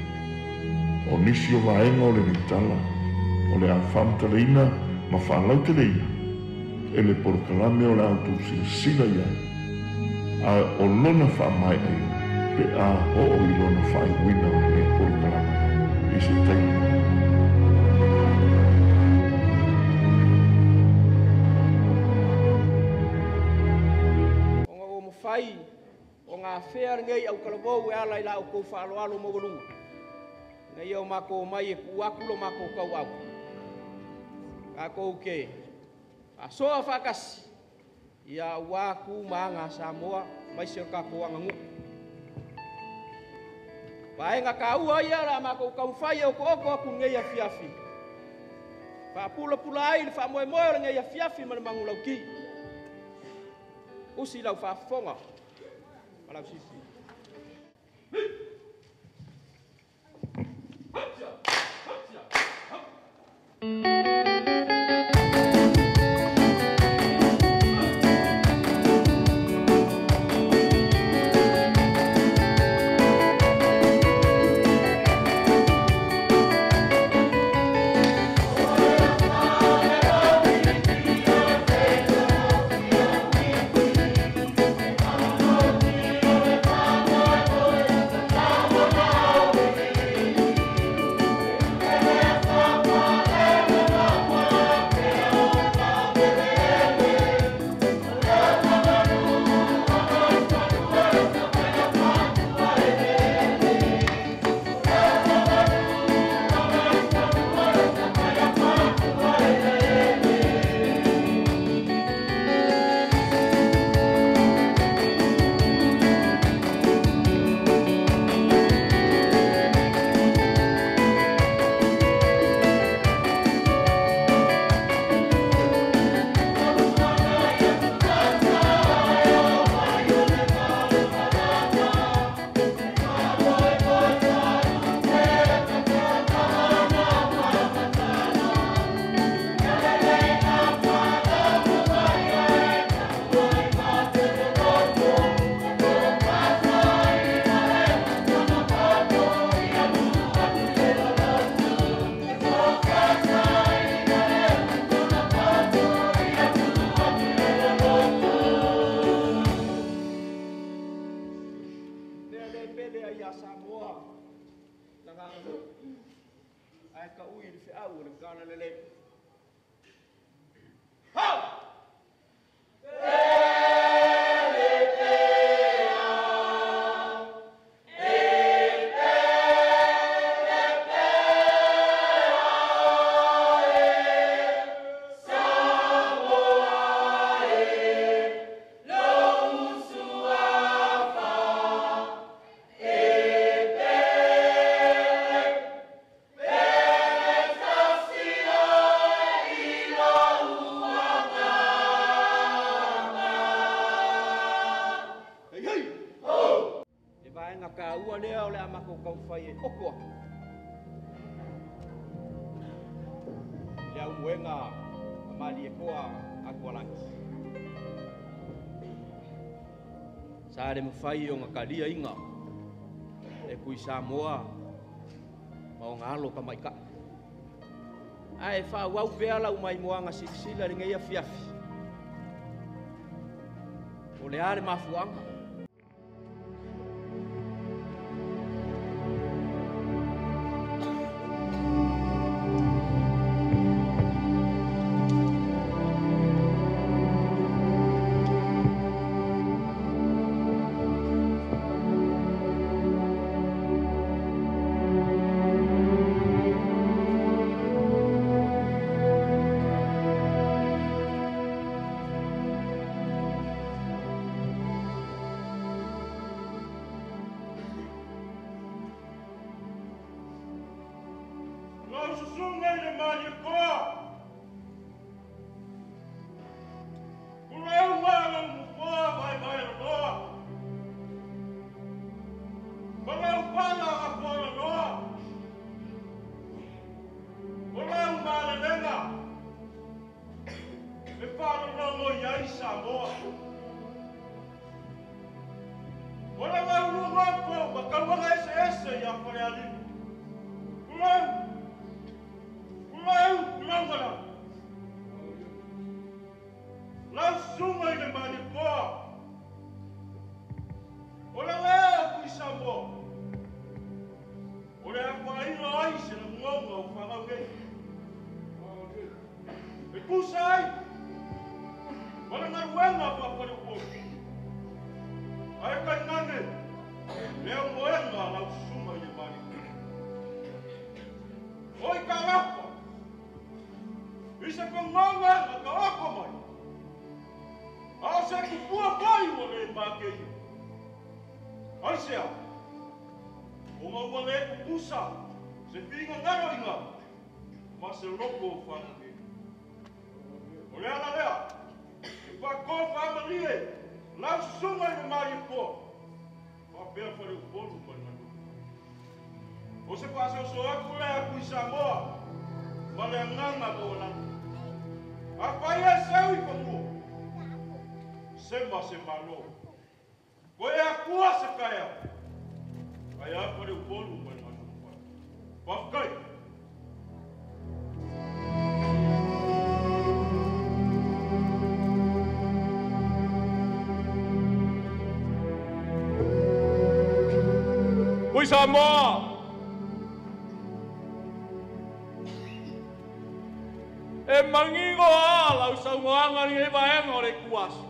S2: O nisi o vaenga o le nitala. O le awhamtaleina ma whalauteleina. E le porokalame o le autu sila iai. A o lona whamai ai. Pe a o o i lona whai wina o le porokalame. I se teina.
S6: Fai o ngā whea ngai au kalabou e ala i la o kou whaaloalo mogolunga. Ngai au mako mai e kuakulo mako kau au. Ka kou ke a soa whakasi ia waku ma ngā Samoa mai se ka kou angangu. Paenga ka ua ia la mako kau whai o kooko aku ngai a fiafi. Whapula pula ai le whamoe moe ngai a fiafi ma le mangulau ki. Usi lau whafonga. Malau sisi.
S3: Oh,
S6: ia Samoa. Na nganga. Ai ka ui le fe au le kana le le. Ha! Sare mawhai o ngakalia inga e kui Samoa ma o ngalo ka maika. Ai wha wau pea lau mai moanga siksila ringa ia fiafi. O le are mafuanga.
S1: Kui Samoa e mangingo a lau sauanga ni e vaenga o le kuaso.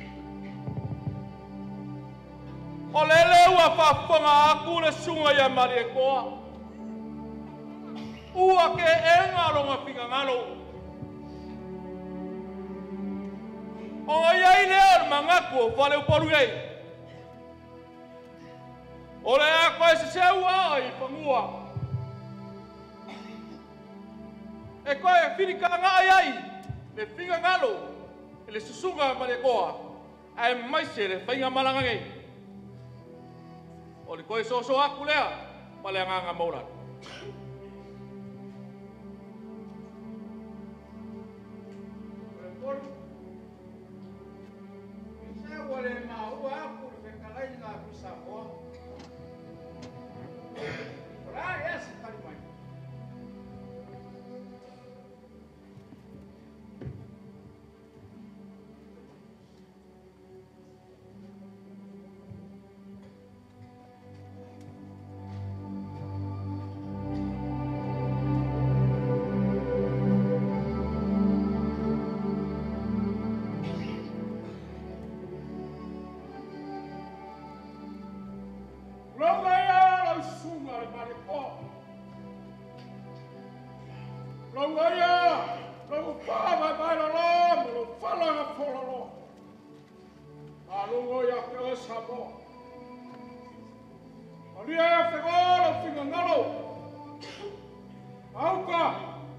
S1: O le leua whawhanga aku le sunga ia mari e koa. Ua ke e ngaronga pinga ngalo. O iai leo mangaku o whale uporu ei. O le a koe se seu ai whangua. E koe e whirikanga ai ai, le whinga ngalo, e le susunga mare koa, ai maise le whainga malanga ngei. O le koe soso aku lea, ma le anganga mauran.
S6: Isa wale maua aku le whekalai ngā pisa koa. Ora yes, kali mai.
S1: Longa ia lau sunga le mare ko. Longa ia lau pāma mai la la, mo lo whalanga wholalo. A longa ia ke o sabo. A lia ia whegolo whinga ngalo. Auka.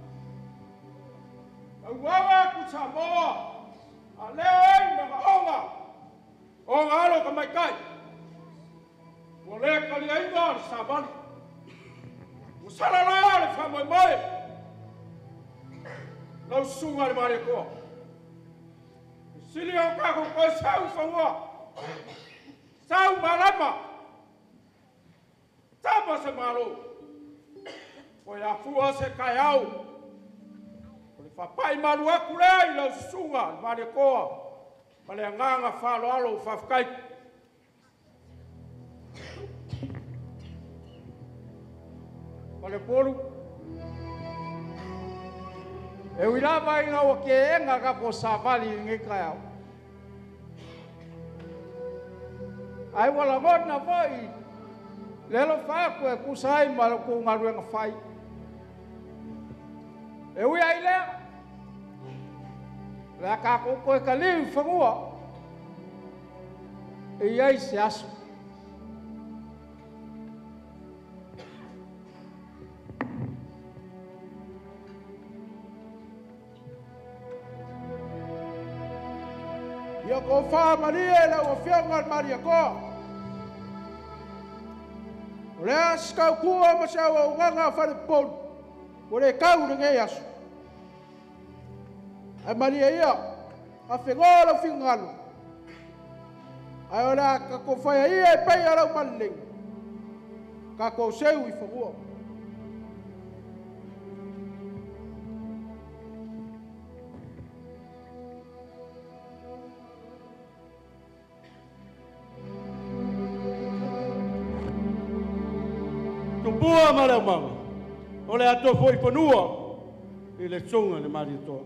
S1: Au wawa ku Samoa. A leo ei na ka onga. Onga alo ka mai kai. Mo le kali ainga le sabali. Mo sala la le whamoi mai. Lau sunga le mare koa. Sili au kako koe sau whangoa. Sau malama. Tapa se malo. Koe a fua se kai au. Koe whapai malu aku lea i lau sunga le mare koa. Ma le nganga whalo alo whafkai. Pale poru. E wila mai ngā wa ke enga ka po savali nge kai au. Ai wala ngona vai. Lelo wha koe kusai ma ko ngaruenga whai. E ui ai lea. Lea ka ko koe ka liu whangua. E iai se asu. Ia ko wha maria e lau o whianga maria ko. O lea skau kua ma sao au nganga whare polu. O le kau ringe asu. Ai maria ia, a whengola whingalo. Ai o lea ka ko whaia ia e pai arau maling. Ka ko seu i whangua.
S7: Bua mara mama. O le ato foi ponua. I le tsunga le mari toa.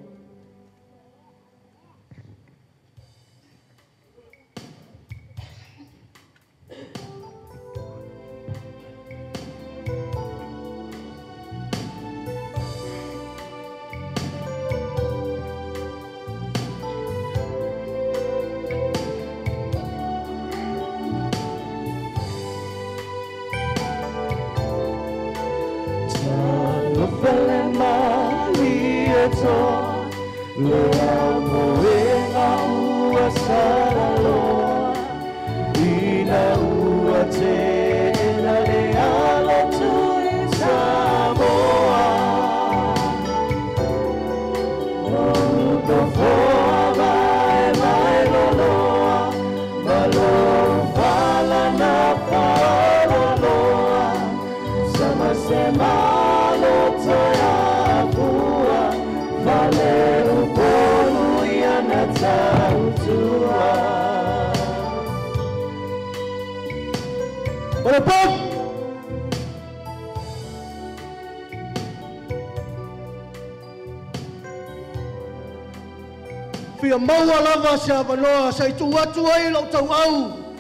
S8: Fia maua lava se avanoa sa i tu atu ai lau tau au.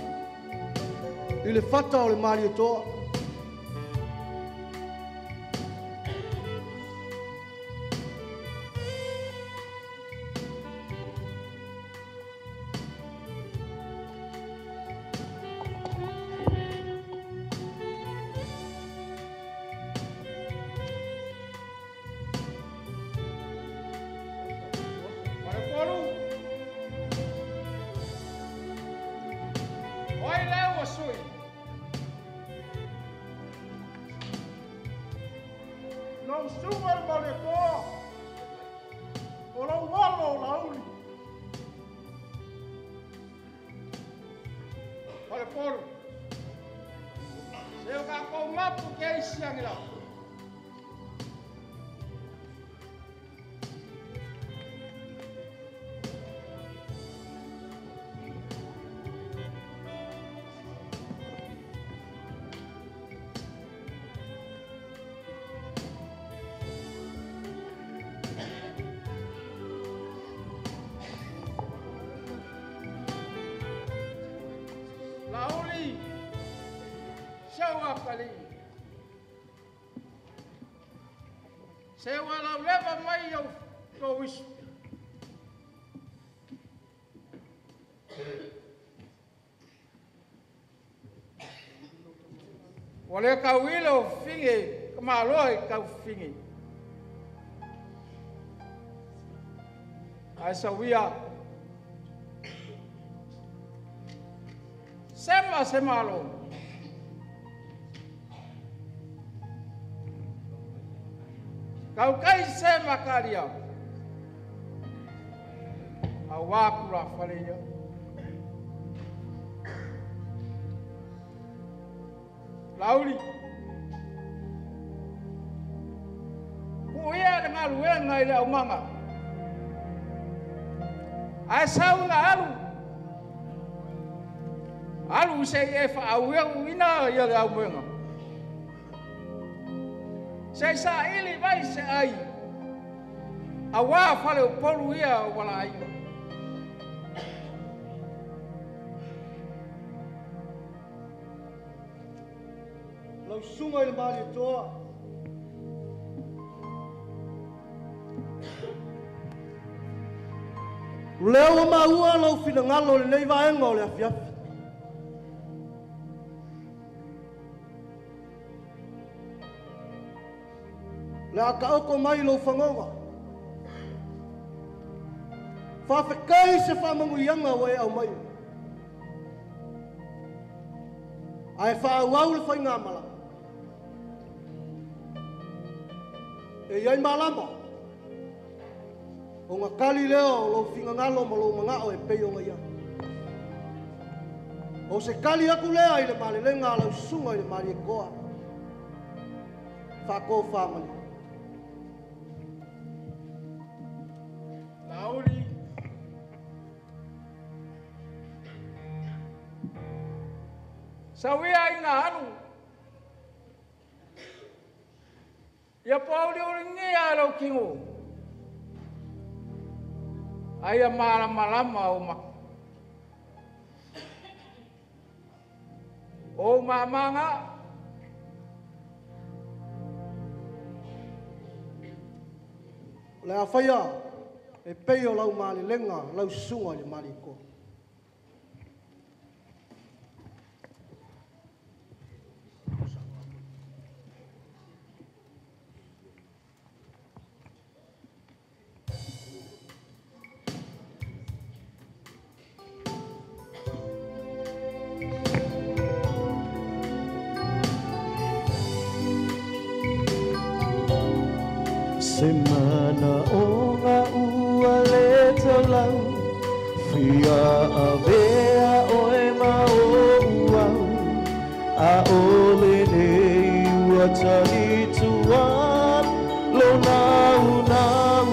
S8: I le fata o le mari o toa.
S6: Sewa kali. Sewa lau leva mai au ko wisu. Wale kawilo finge kamaloi kau finge. Asa wia. Sema semalo. Kau kai sema kalia. Awakula falia. Lauli. Kuya dengan luenga ile umanga. Asau na alu. Alu se e fa awe ina ya la umanga. Se sa ili vai se ai. Awa fale polu ia wala ai.
S8: Lau sunga i le mali toa. Leo maua lau fina ngalo le nei vaenga o le afiafi. Le aka oko mai lau whangonga. Whawhekai se whamangu ianga wa e au mai. Ai whaauau le whainga mala. E iai malama. O ngā kali leo lo finga ngalo ma lo mangao e pei o ngā ia. O se kali aku lea i le male le ngā lau sunga i le mali e koa. Whako whamani.
S6: Lauli. Sawia i ngā hanu. Ia pauli o ringi a lau kingo. Aia mara malama o ma. O mamanga.
S8: Le a whaia e pei o lau mali lenga, lau sunga i le mali e koa.
S3: Semana o ngā ua le taulau, whia a vea oe ma o uau, a ole nei ua tahi tuan, lo nau nau.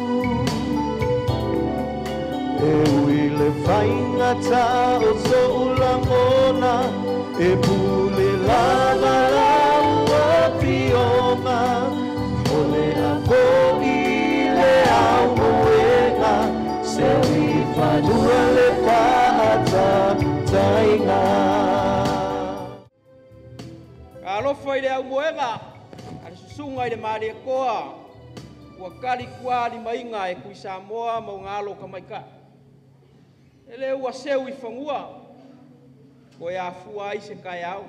S3: E ui le whainga ta o so ulangona, e pule lava lau a pionga, ole a po i le au moenga, se ui whanua le paata tainga.
S6: Ka alofa i le au moenga, ka le susunga i le maari e koa, ua kari kua li mainga e kui Samoa mau ngalo ka maika. Ele ua seu i whangua, ko e a fua i se kai au.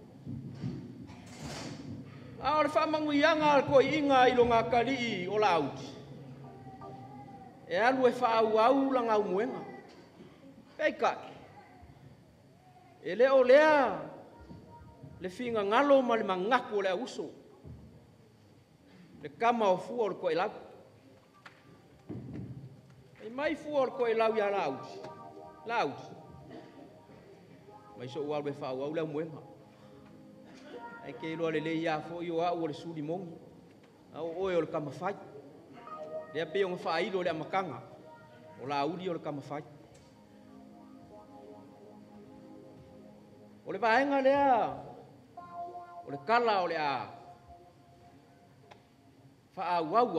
S6: A ore whamangu i anga ko i inga i lo ngā kari o la auti. E alu e whaau au la ngau muenga. Pei kai. E leo lea, le whinga ngalo ma le mangaku o lea uso. Le kama o fua o le ko e lau. E mai fua o le ko e lau i a la auti. La auti. Mai so ua le whaau au lea muenga. Ai ke lo le le ia fo yo a o le suli mongi. Au oe o le kama fai. Le pe o fa ilo le makanga. O la uli o le kama fai. O le vaenga le a. O le kala o le a. Fa a wawa.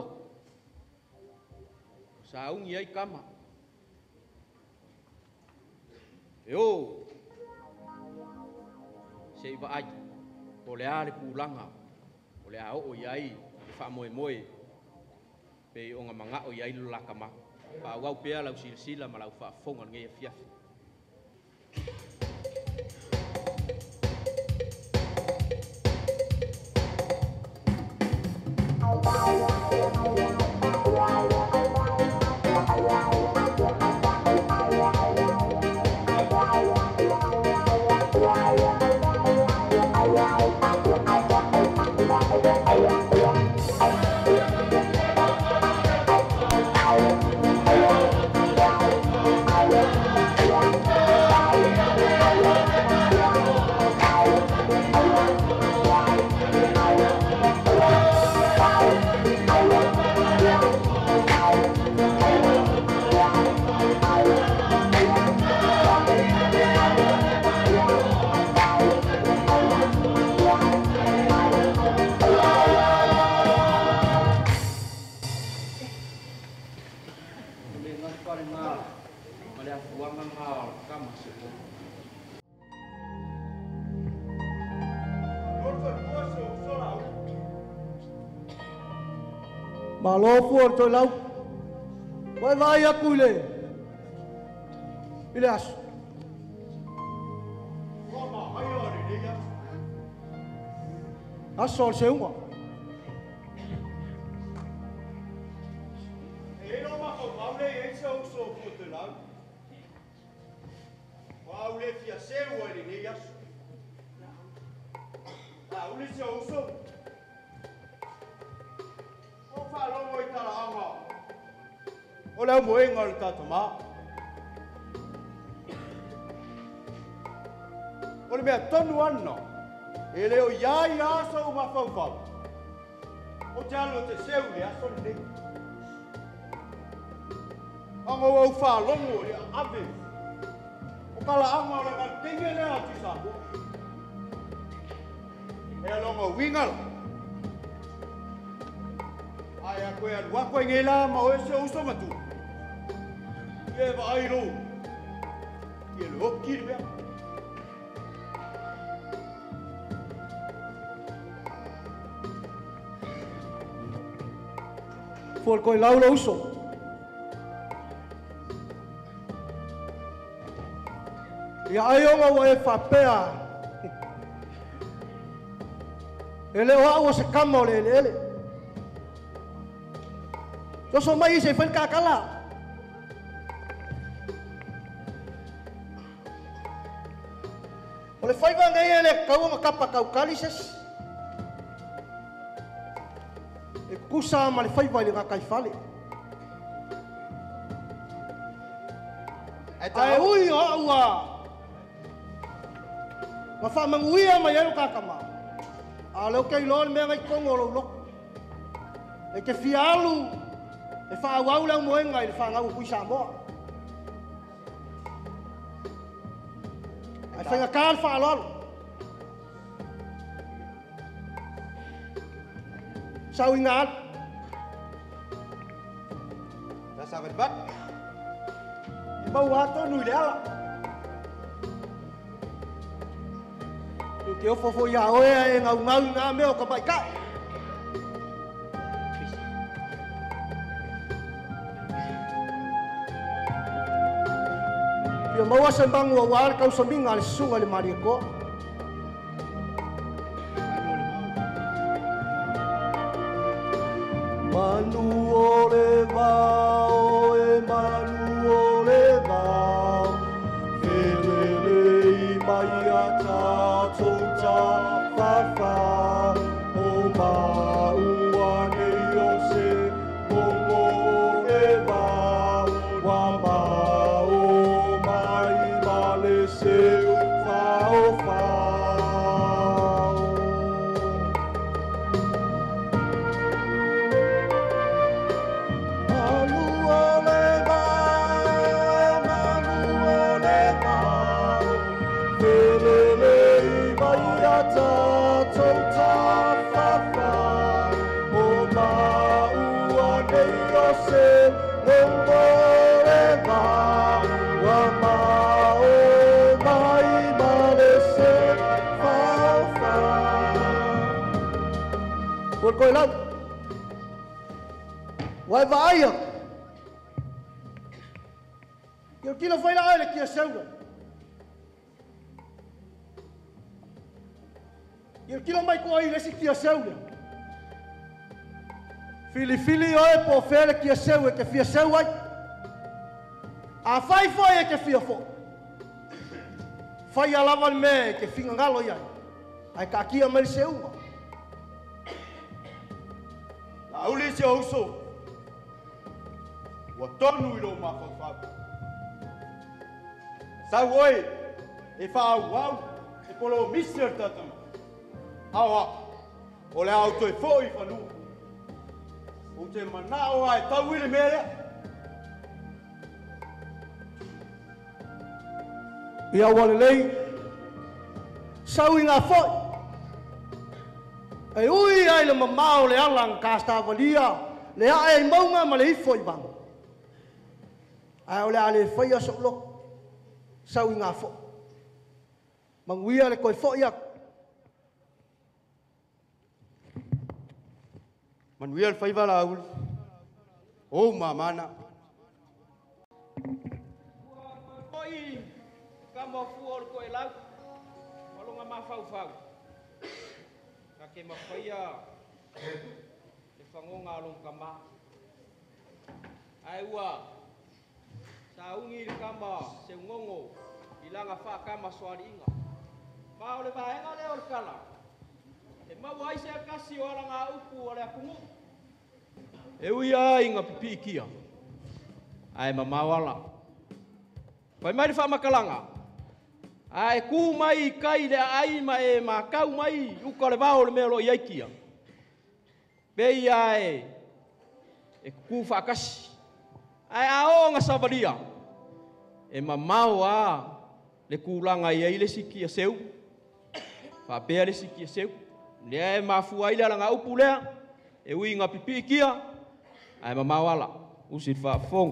S6: Sa ungi ai kama. E o. Se iba ai. O le ale kulanga. O le ao o iai. E wha moe moe. Pe o ngā manga o iai lulakama. Pa wau pea lau silasila ma lau wha fonga ngei a fiafi.
S8: Malo fuor to lau. Vai vai aku ile. Ile asu.
S7: Mama, ai ori ni ya.
S8: Asol seunga.
S7: E no ma ko maule e se o so fu te lau. Wa ule fia se o ni ya. Ah, ule se o so. O fa lo mo itala anga. O le mo e ngal ta tama. O le mea tonu anna. E leo ia ia so ma fau fau. O te alo te seu le aso ni. Anga o fa longo le ave. O kala anga o le ka tinge le ati sa. E longo wingal. Ai a koe alua koe ngela ma o e se uso matu. Ie wa ai ro. Ie le hoki le mea.
S8: Fuor koe lau la uso. Ia ai onga wa e whapea. E leo au se kama o le ele ele. So so mai se fen kakala. Ole fai va ngai ele kau ma kapa kau kalises. E kusa ma le fai vai le kai fale. E ta ui o ua. Ma fa manguia ma yero kakama. A lo kai lo me ngai kongo lo lo. E ke fialu. E wha wau lau moenga i le wha ngau kui Samoa. Ai whainga kāl wha alolo. Sau i ngāl.
S7: Da sa vet bat.
S8: E mau ato nui le ala. Ke ofo fo ia oea e ngau ngau ngā meo ka pai kai. Ia maua se bangu a wāre kau saminga le sunga le maria ko. Manu o le vau e manu o le vau. Felele i mai a tātou tā whawha. O maua nei o se mongo o le vau. Wa mau seu fao fao. Manu o le vau, manu o le vau. Felele i mai a tātou tā whawha. O maua nei o se mongo le vau. Wa mau mai ma le se fao fao. Kol koe lau. Wai vaia. Yo kilo foi la ele kia seula. Yo kilo mai ko ai lesi kia seula. Fili fili oe po fele kia seula ke fia seula. A fai foi ke fia fo. Fai alava me ke finga ngalo ia. Ai ka kia mai seula.
S7: La uli se oso. Wa tonu ilo ma fa fa. Sau oi, e wha au e polo mister tatama. Awa, o le auto e fo i whanua. O te manao ai tau ile mea.
S8: Ia wale lei, sau i ngā foi. E ui ai le mamao le alang kasta valia, le ae maunga ma le ifo i bang. Ai o le ale fai a sok loko. Sau i ngā fo. Manguia le koe fo ia.
S7: Manuia le whaiva la uli. O mamana.
S6: Oi, kama fu o koe lau. Walonga ma fau fau. Ka ke mawhaia le whangonga along kama. Ai ua. Sa ungi le kama se ngongo ilanga fa kama swali inga. Ma ole vaenga le o kala. E mau ai se kasi o nga upu o le akungu. E ui ai inga pipi kia. Ai mamawala. Pai mai fa makalanga. Ai ku mai kai le ai mai ma kau mai uka le vao le melo i kia. Bei ai e ku fa kasi. Ai ao nga savalia. E mamau a le kulanga ia ile sikia seu. Fa pea le sikia seu. Le e mafu ai le nga upu lea. E ui nga pipi kia. Ai mamau ala. Usit fa fong.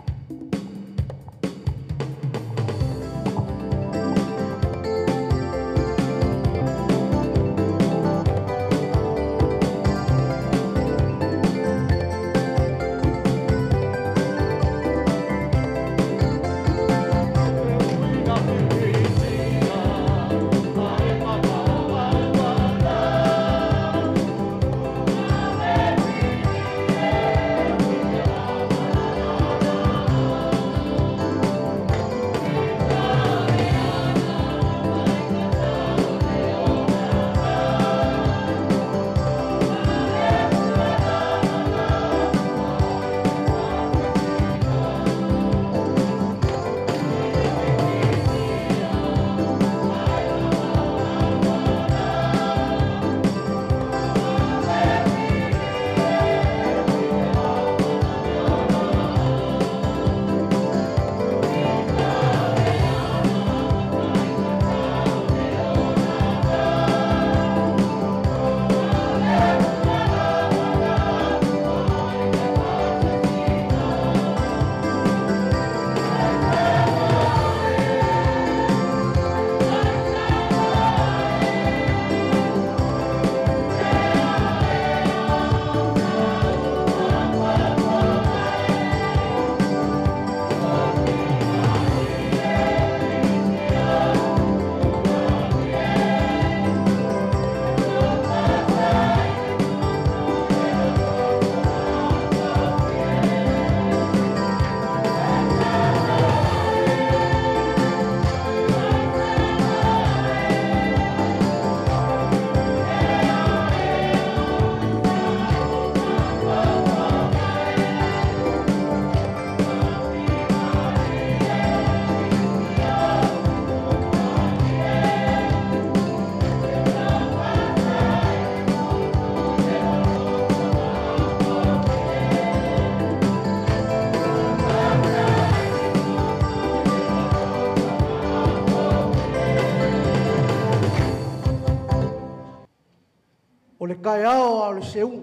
S8: le kai ao ao le seunga.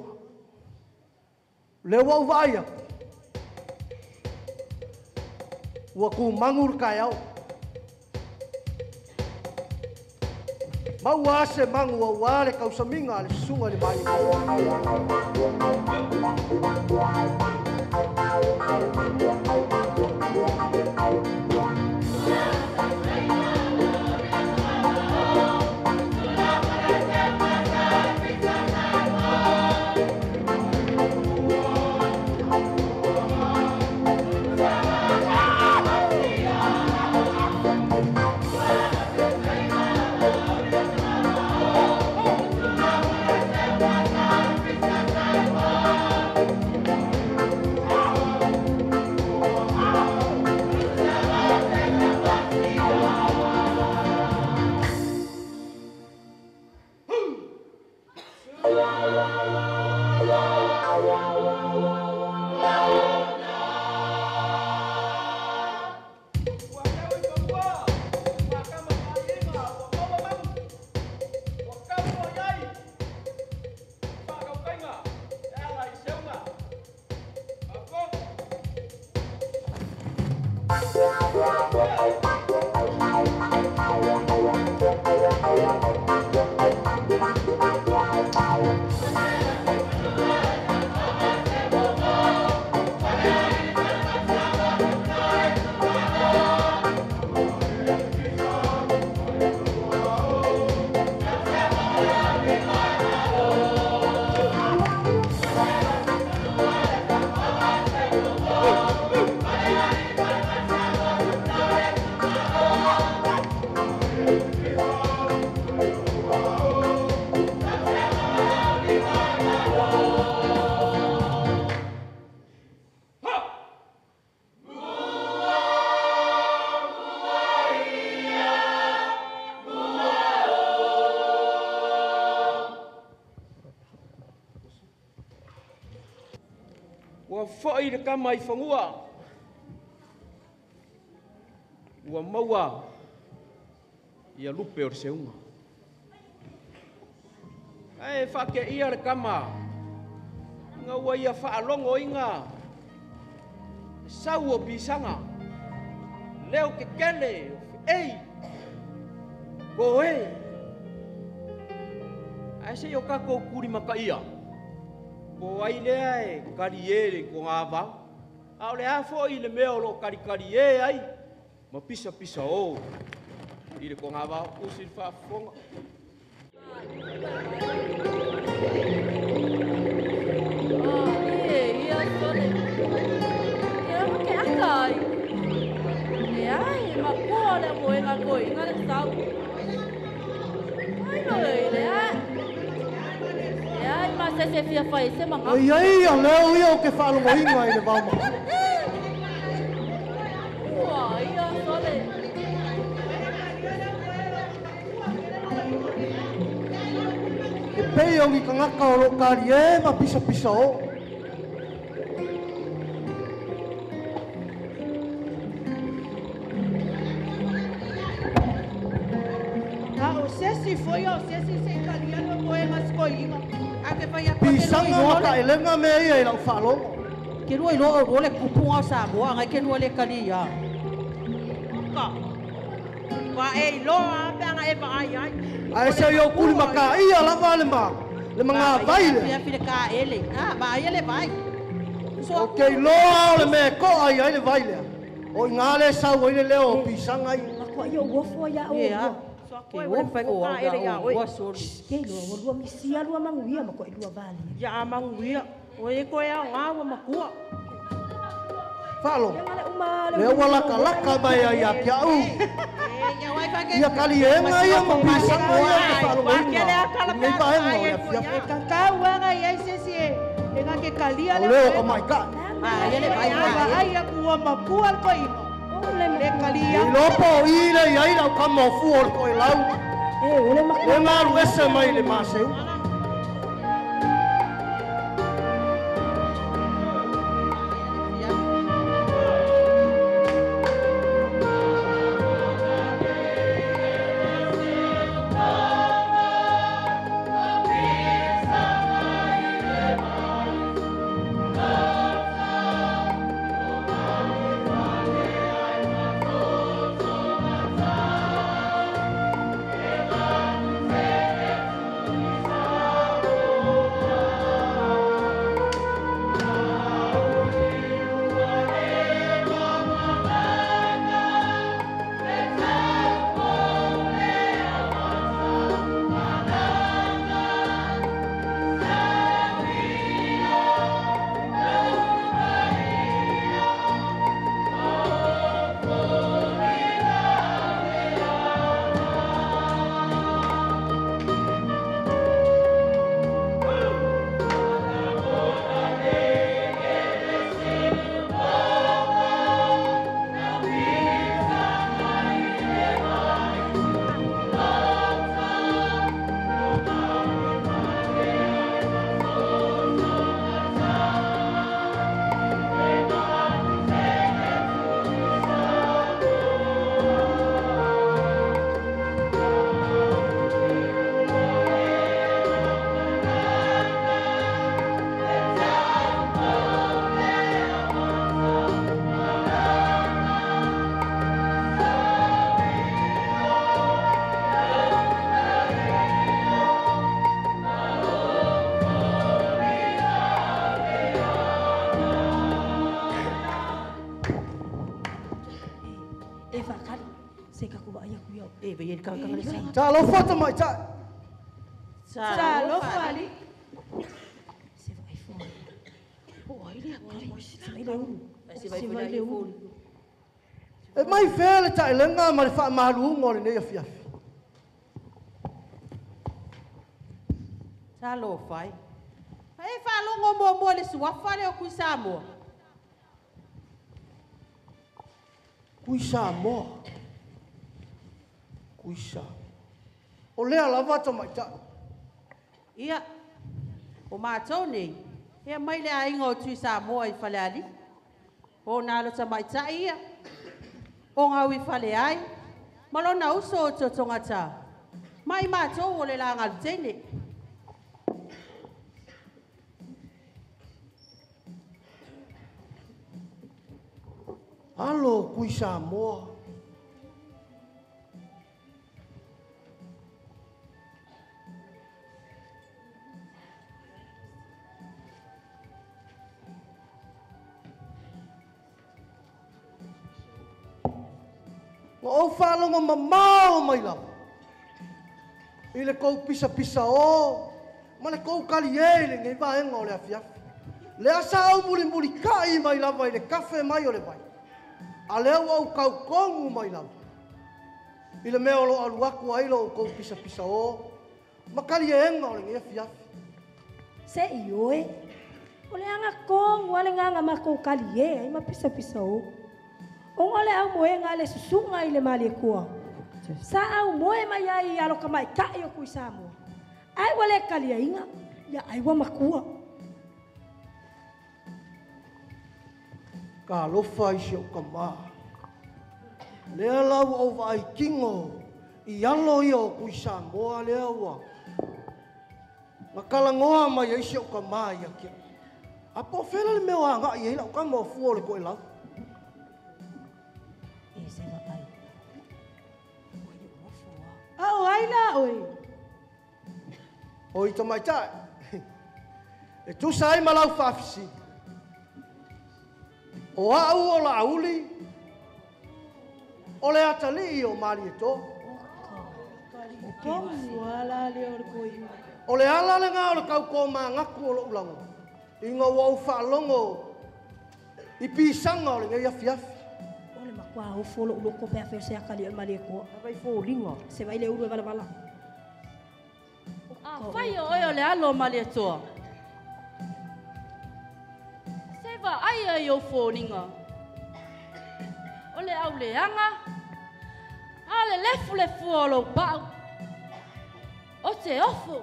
S8: Le wau vaia. Ua ku mangur kai ao. Maua se mangu wa wale kausaminga le sunga le mai.
S6: Foi le kama I whangua. Ua maua ia lupe o se unga. Ai whake ia le kama. Nga ua ia whaalongo inga. Sau o pisanga. Leo ke kele. Ei. Ko e. Ai se yo kako kuri maka ia. Ko ai lea e kariere ko ngā wau. Au lea fo i le mea lo kari kariere ai. Ma pisa pisa o. I le ko ngā wau usi wha fonga.
S9: E, ia sole. Ia ke akai. E ai, ma kua le moe ngā koe inga le sau. Ai no e le ai. Ai, mas se fia fai se manga.
S8: Ai ai, a leo ia o ke whaalongo inga i le wama.
S9: Ua, ia sole.
S8: E pei au i ka ngaka o lo kari e ma pisa pisa o.
S5: Ah, o sesi foi o sesi se kariano moe ngas koinga.
S8: Pisang o ka elenga me ia i lau whaalongo.
S5: Ke rua i loa o le kupunga sa moa, ngai ke rua le karia. Ka. Wa e loa peanga e pa ai ai.
S8: Ai se yo kuli maka ia lava le ma. Le mga baile.
S5: Ia file ka ele. Ah, ba ia le vai.
S8: O ke loa o le me ko ai ai le baile. O ngā le sau o i le leo pisang ai.
S10: Ako ia uofo ia o.
S5: Ia. Ke uofo ka ele ia oi.
S10: Ke loa o lua misia lua manguia ma ko i lua vali.
S5: Ia manguia. O e ko ia ngā wa makua.
S8: Falo. Leo wala ka laka mai ai a kia u. Ia kali e nga ia ma pisang ai a falo ai. Nei pa e mo ia fia.
S5: E kakau anga ia se se. E nga ke kalia le.
S8: Leo ka mai ka.
S5: Ah, ia le vai vai. Ai a kua makua ko i. Le kalia.
S8: I lopo i le ai lau ka mo fu o ko i lau.
S10: E ole ma.
S8: Le maru ese mai le maseu.
S10: kakanga le sa.
S8: Ta lo foto mai ta.
S9: Sa lo fali.
S10: Se vai fora. O ai le akari. Se vai le ulu. Se vai le ulu.
S8: E mai fele ta lenga ma le fa malu ngol ne fia.
S5: Sa lo fai. Ai fa lo ngo mo mo le suwa fa le ku sa mo.
S8: Kuisa mo. Kuisa. O lea lava to mai ta.
S5: Ia. O ma tau nei. Ia mai le ai ngo tu sa mo ai fa le ali. O na lo sa mai ta ia. O nga wi fa le ai. Malo na uso to tonga ta. Mai ma tau o le la ngal tene.
S8: Alo kuisa mo. O falo ngo mamao mai la. Ile ko pisa pisa o. Ma le ko kali ele ngai va en ole afia. Le asa o muli muli kai mai la vai le kafe mai ole vai. Ale o kau kongu mai la. Ile me olo alu aku ai lo ko pisa pisa o. Ma kali en ole ngai afia.
S10: Se ioe. Ole anga kong wale nganga mako kali e ai ma pisa pisa o. O ngale au moe ngale susunga ile mali kua. Sa au moe mai ai alo kamai kai o kuisa mo. Ai wale kali inga ya ai wa makua.
S8: Ka lo fai sio kama. Le lau o vai kingo. I alo yo kuisa mo le wa. Makala ngoa mai ai sio kama ya ki. Apo fela le meu anga i la ka mo fu le ko la.
S10: Au ai la oi.
S8: Oi to mai ta. E tu sai malau fafisi. O au o la uli. O le atali o mali to.
S10: Ko wala le or koi.
S8: O le ala le nga o le kau ko ma ngaku o lo ulango. Inga wau fa longo. I pisanga o le ngai afiafi.
S10: Ole makua o folo ulo ko pe afe se akali o mali ko.
S5: Vai fo linga.
S10: Se vai le ulu vala vala.
S9: Ah, fai o o le alo mali toa. Se va ai ai o foninga. O le au le anga. Ale lefu lefu o lo pau. O te ofo.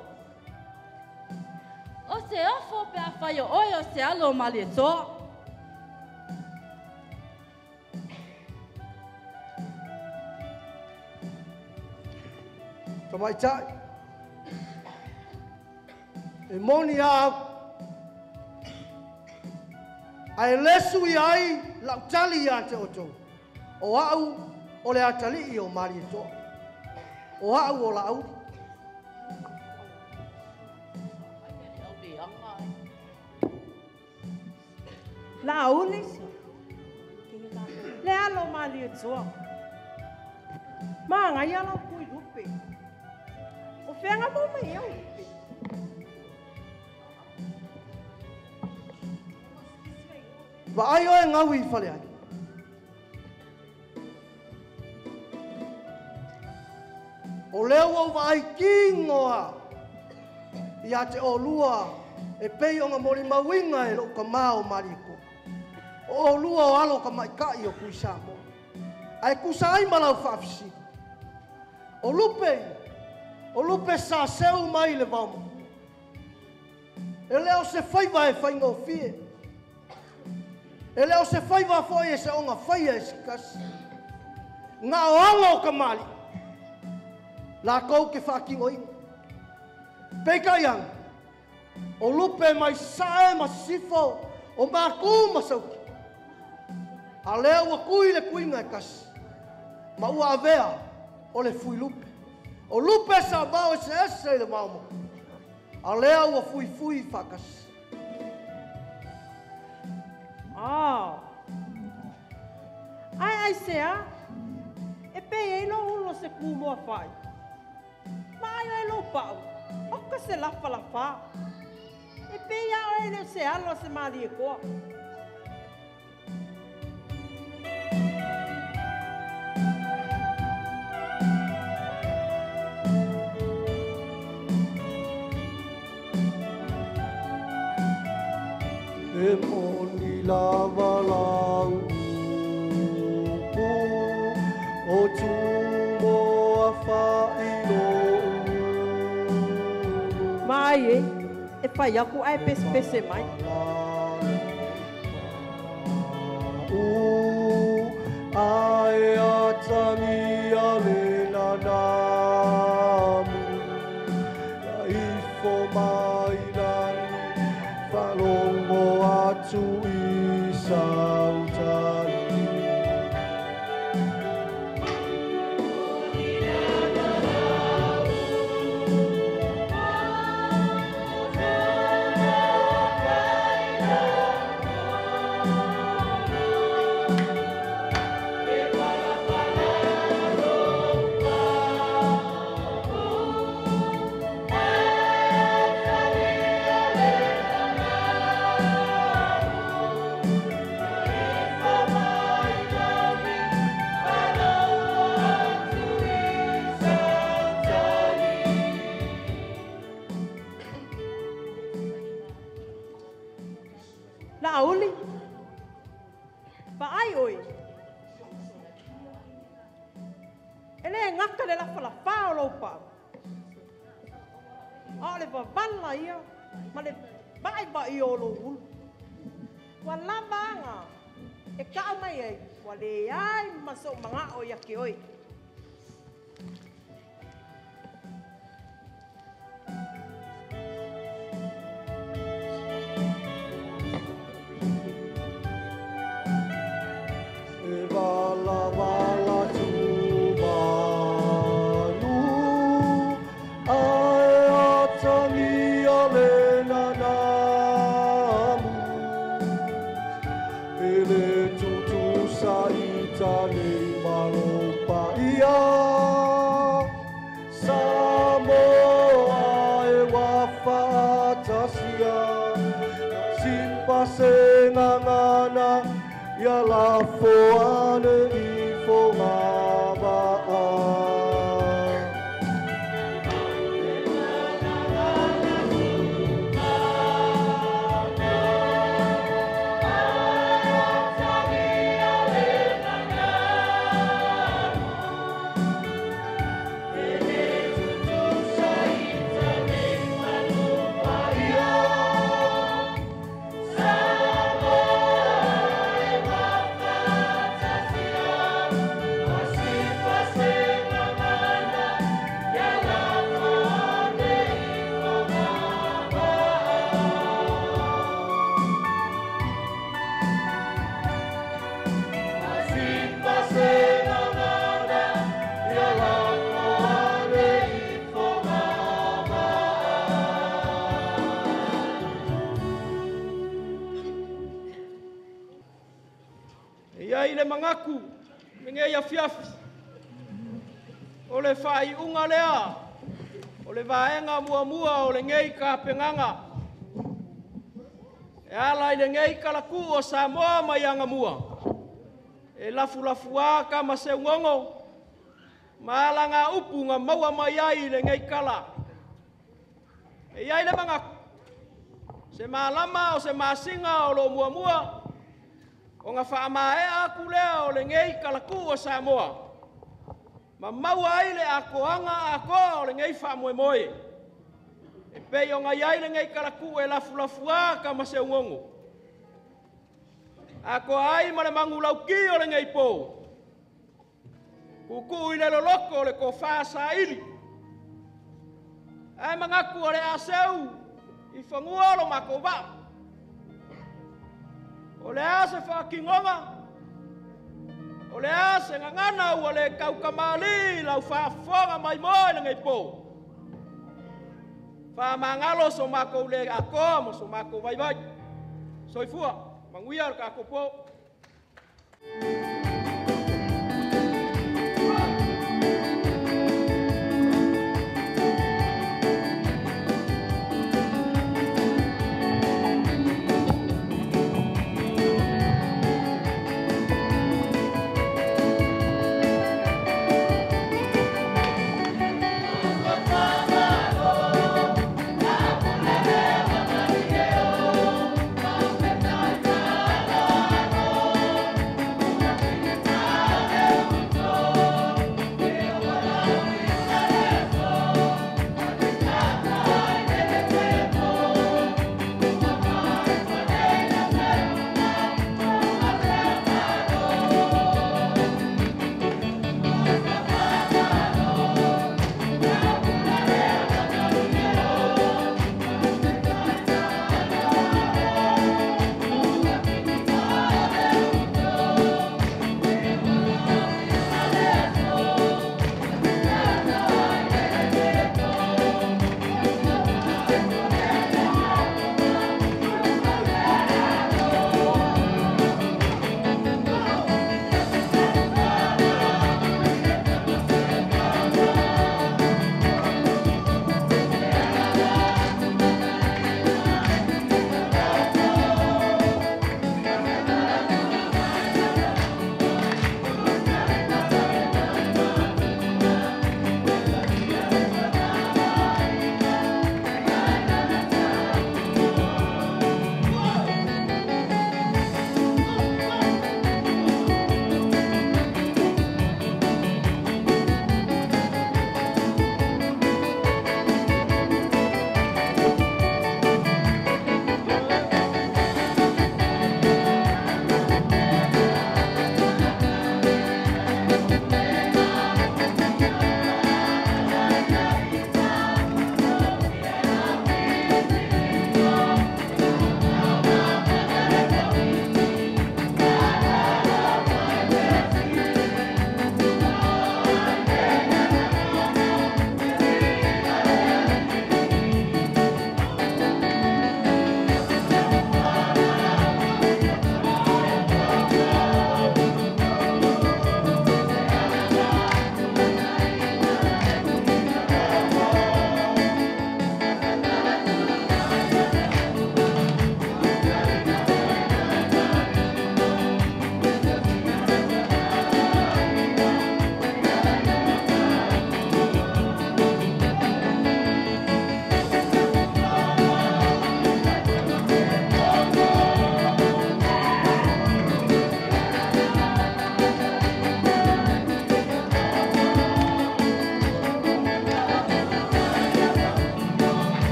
S9: O te ofo pe a fai o o se alo mali toa.
S8: To mai ta. E moni a ai lesu i ai la tali ya te oto. O au o le atali i o mari to. O au o la au.
S5: La uli. Le alo mali to. Ma ngai ala kui lupe. O fenga mo mai eu.
S8: Va ai o e ngawi fale ai. O leo o vai kingoa. Ia te o lua e pei o nga mori mawinga e lo ka mao mariko. O lua o alo ka mai kai o kuisa mo. Ai kusa ai malau fafisi. O lupe, o lupe sa seu mai le vamo. E leo se faiva e fainga fie. E leo se faiva foi e se onga faia e se kasi. Ngā o anga o ka mali. La kou ke whakingo inga. Peka yang. O lupe mai sae ma sifo. O mā kū masauki. A leo wa kui le kuinga e kasi. Ma ua avea o le fui lupe. O lupe sa bao e se ese le maumo. A leo wa fui fui whakasi.
S5: Ah. Ai ai sea. E
S6: pe e lo ulo se ku mo fai. Mai e lo pau. O ka se la fa la fa. E pe ya e le se alo se mali e ko.
S3: E moni lava lau o tumo a whaino.
S6: Mai e, e whai aku ai pese pese mai.
S3: U ai atami a lena namu ya ifo mai nani whalongo atu i sautani.
S6: La uli. Pa ai oi. Ele ngaka le la fala fa lo pa. Ale pa balla ia. Ma le bai ba i o lo ul. Wa la banga. E ka mai ai. Wa le ai maso manga o ya ki oi.
S3: Vala vala tu manu ai atami a lena namu ele tutu saita ni malopa ia Samoa e wafatasia simpase ngangana ya la foane i fo mabaa.
S6: Ia i le mangaku, minge ia fiafi. O le whai unga lea, o le vaenga mua mua o le ngei ka penganga. E ala i le ngei ka laku o Samoa mai anga mua. E lafu lafu a ka ma se ngongo, ma ala ngā upu ngā maua mai ai le ngei kala. E ia i le mangaku, se malama o se masinga o lo mua mua, o ngā whaamae aku lea o le ngei kalaku o Samoa. Ma maua ai le akoanga ako o le ngei whaamoe moe. E pei o ngai ai le ngei kalaku e lafu lafu a ka ma se ngongo. Ako ai ma le mangu lauki o le ngei pō. Kuku i le loloko o le ko whaasa ili. Ai mangaku o le aseu i whangua lo mako wā. O le ase whakingonga, o le ase ngangana ua le kaukamali lau whaafonga mai moe na ngai pō. Whaamangalo so mako le ako mo so mako vai vai. Soifua, manguia o ka ako pō.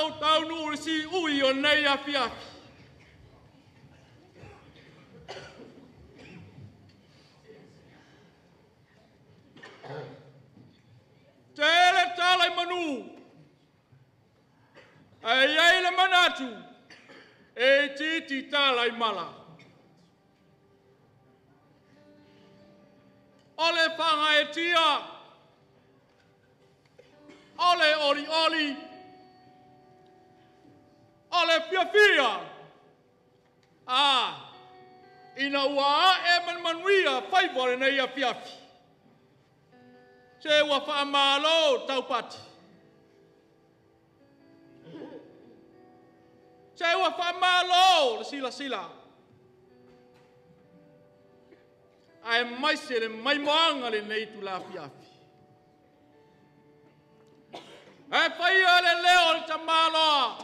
S1: tau tau nu si ui o nei a fiafi. Tele talai manu. Ai ai le manatu. E titi talai mala. Ole whanga e tia. Ole oli oli. Ole pia pia. Ah. Ina ua e man manuia whaivore nei a fiafi. Se ua wha malo tau pati. Se ua wha malo sila sila. Ai mai se le mai moanga le nei tu la fiafi. Ai whaia le leo le tamaloa.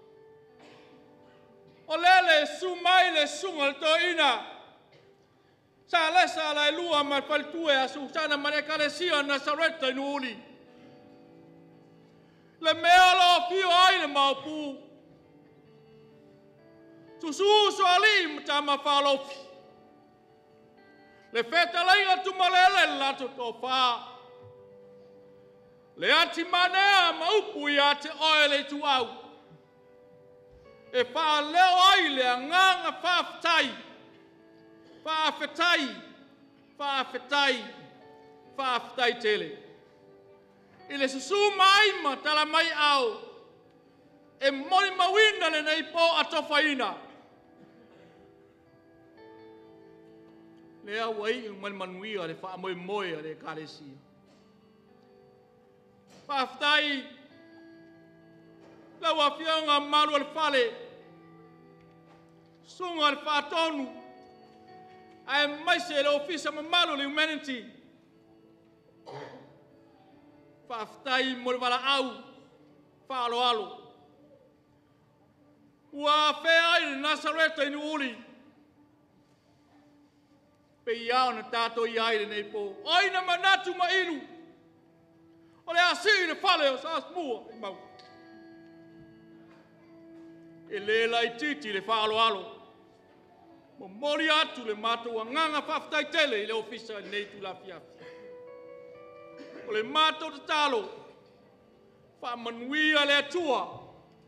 S1: O lele su mai le sunga le toina. Sa lesa la lua ma faltue a su sana mane kalesia na sareta inu uli. Le mea lo fio ai le maupu. Su su su ali mta ma falofi. Le feta lainga tu malele lato tofa. Le ati manea ma upu i ate oele tu au. E fa leo ai le nganga faftai. Fafetai. Fafetai. Fafetai tele. Ile susu mai ma tala mai au. E moni mawina le nei po atofaina. Le awai man manuia le fa moi moi le kalesia. Faftai. La wafianga malu al fale. Sunga al fatonu. Ai mai se le ofisa malu le humanity. Faftai mo wala au. Fa alo alo. Ua fe ai Nasareta inu uli. Pe iau na tato i aire nei po. Oina manatu ma inu. O le asi le fale o sa smua i mau. E le lai titi le fa alo alo. Mo mori atu le mato a nganga faftai tele i le ofisa nei tu la fiafi. O le mato te talo. Fa manuia le atua.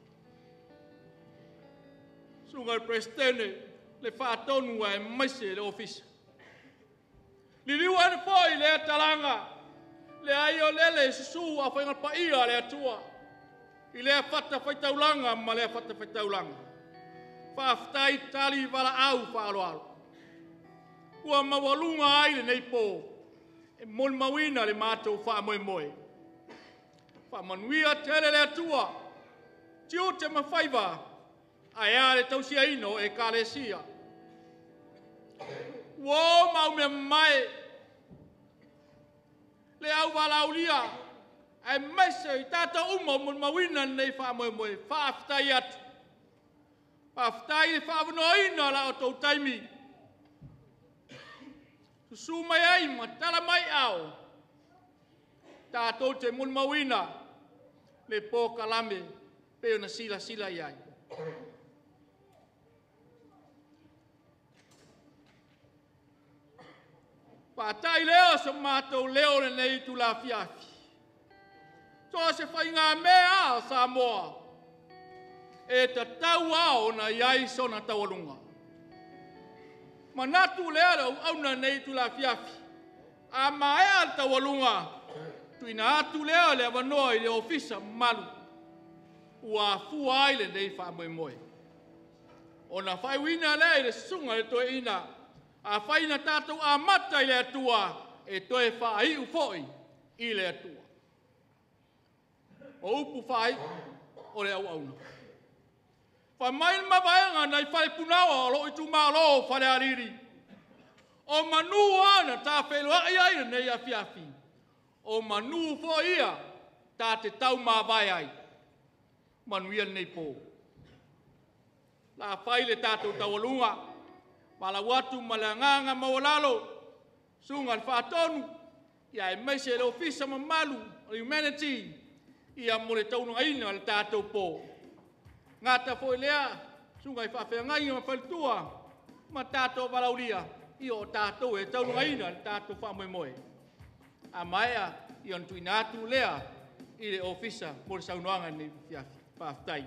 S1: Sunga il prestene le fa tonu ai maise le ofisa. Li liwan foi le talanga. Le aio lele susu a whainga paia le atua. I le fata whaitaulanga ma le fata whaitaulanga. Whaftai tali wala au whaalo alo. Ua mawalunga aile nei po. E mon mawina le mātou wha moe moe. Wha manuia tele le atua. Tio te mawhaiva. Ai ale tausia ino e kalesia. Wo mau me mai. Le au walaulia. Ai mese i tata uma mon mawina nei wha moe moe. Whaftai atu. Whaftai e whaavanoina la o tau taimi. Susu mai ai ma tala mai au. Tātou te mon mawina. Le pō kalame. Peo na sila sila iai. Pātai leo se mātou leo le nei tu la fiafi. So se whai ngā mea a Samoa. E ta tau ao na iai sona tawalunga. Manatu lea le au na nei tu la fiafi. A mae al tawalunga. Tuina atu lea le avanoa i le ofisa malu. Ua fua ai le nei wha moe moe. O na whai wina lea i le sunga le toe ina. A whaina tātou a mata i le atua, e toe whai ufoi i le atua. O upu whai, o le au auna. Wha main mawaenga nei whai punawa o lo i tu malo whare ariri. O manu ana tā whelua i aina nei a fiafi. O manu fo ia tā te tau mawai ai. Manuia nei pō. La whai le tātou tawalunga. Mala watu malanganga mawalalo. Sunga al whaatonu. Ia e meise le ofisa mamalu. O humanity. Ia mole taunu aina al tātou pō. Ngata fo lea, sungai whawhengai ma whaltua, ma tātou walauria, i o tātou e taurungaina, tātou whamoemoe. A maea, i on tuinatu lea, i le ofisa, mo le saunoanga ni fiafi, whaftai.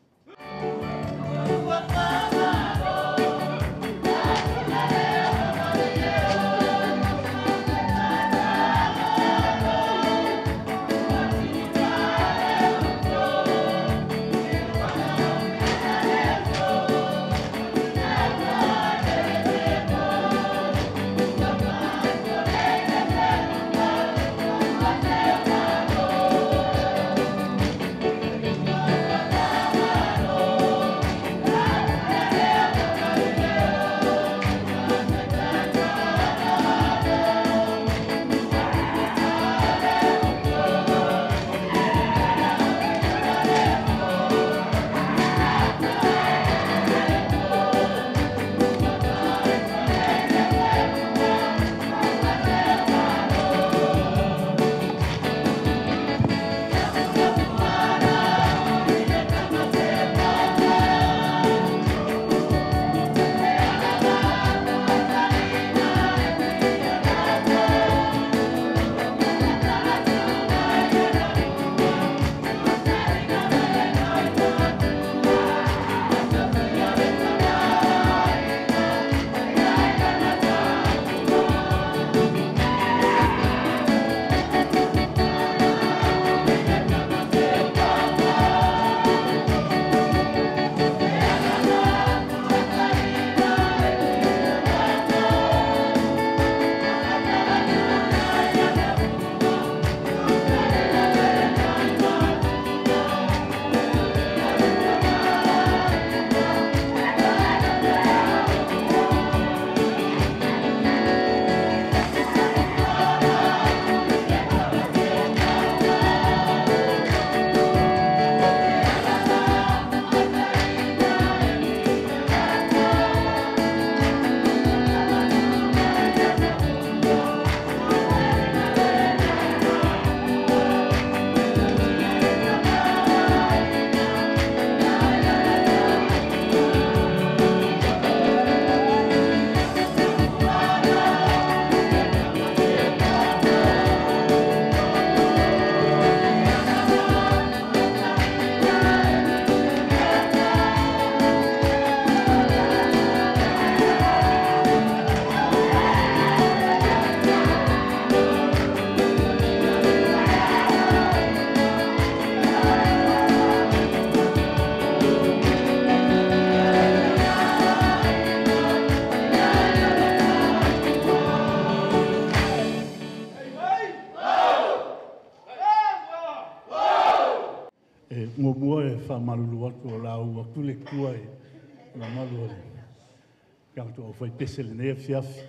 S11: Ngō mua e whamalulu atu o lau atu le kua e ngā malu ore. Kāngtu o whai pese le nea fiafi.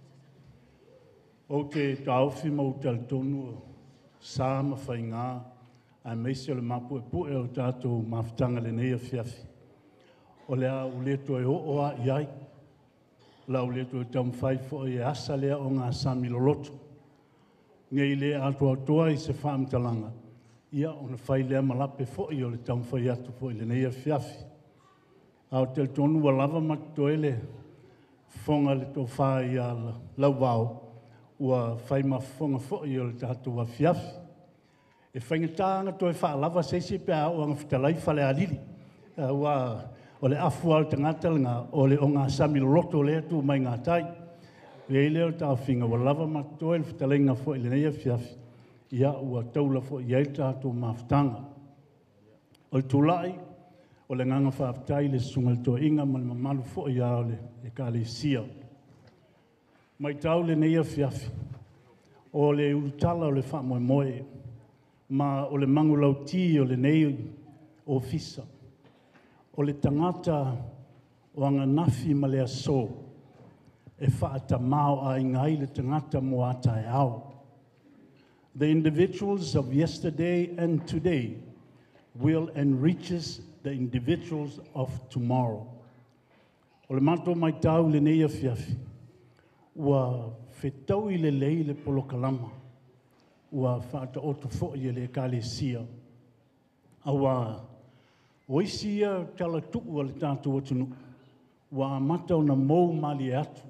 S11: O te tauwhi mau tal tonu o sāma whai ngā a meisi o le mapu e pu e o tātou mawhitanga le nea fiafi. O lea u le to e o oa iai. La u le to e tam whai fo e asa lea o ngā sami loloto. Ngei le atua toa i se whaamtalanga. Ia ona whai lea malape fo i o le tam whai atu fo i le nea fiafi. Au te tonu wa lava maktoele fonga le to whai a lau wau ua whai mafonga fo i o le tātou wa fiafi. E whaingatanga to e wha lava seisi pe a o anga whitalai whale a lili. Ua o le afu al tangata nga o le o ngā sami loto le atu mai ngā tai. Wei leo tā whinga wa lava maktoele whitalai ngā fo i le nea fiafi. Ia ua taula fo i ei tātou mawhitanga. O le tūlai, o le nganga whaafitai le sungal toa inga ma le mamalu fo i ao le e ka le sia. Mai tau le neia fiafi, o le urutala o le wha moe moe, ma o le mangu lauti o le nei o fisa. O le tangata o anga nafi ma le aso, e wha ata mao a ingai le tangata mo ata e ao. The individuals of yesterday and today will enriches the individuals of tomorrow. O le mato mai tau le neia fiafi, ua whetau i le lei le polokalama, ua whaata oto fo i le kale sia. Awa O isi ia tala tuku ala tātou atunu. Wa amata o na mou mali atu.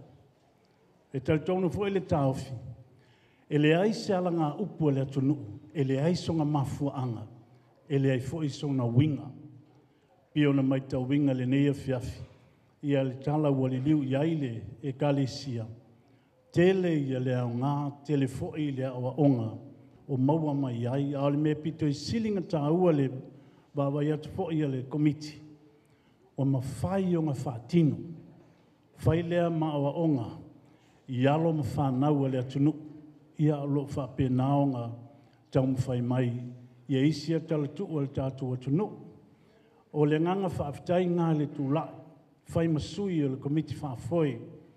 S11: E tala tonu fo ele tāofi. Ele ai se ala ngā upu ele atunu. Ele ai songa mafua anga. Ele ai fo iso na winga. Pio na mai tau winga le neia fiafi. Ia le tala wali liu iaile e kalesia. Tele ia le au ngā, tele fo i le awa onga. O maua mai ai, a le mea pito i silinga tā ua le wawa ia te fo i le komiti. O ma whai o ngā whātino. Whai lea ma awa onga. I alo ma whanau le atunu. Ia alo whapena onga tau mwhai mai. Ia isia tala tu o le tātou atunu. O le nganga whaafitai ngā le tūlai. Whai masui o le komiti whaafoi.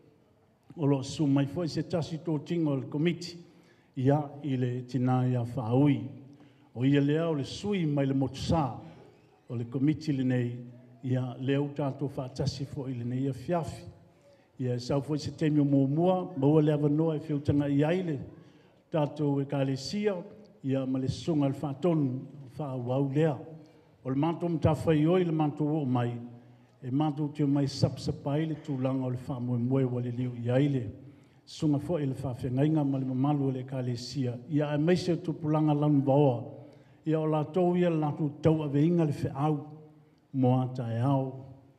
S11: O lo su mai foi se tasi tō tingo o le komiti. Ia i le tina ia whaaui. O ia lea o le sui mai le motusā. O le komiti le nei. Ia leo tātou whaatasi fo i le nei a fiafi. Ia sau foi se teimio mua maua le avanoa e whiutanga i aile. Tātou e ka le sia. Ia ma le sunga le whaatonu whaawau lea. O le manto mtawhai oi le manto o mai. E manto tio mai sapsapai le tūlanga o le whaamue mue wale liu i aile. Sunga fo i le whawhengainga ma le mamalu le ka le sia. Ia e meise tupulanga lanu baoa. Ia o la tau ia la tu tau ave inga le whe au. Moa ta e au.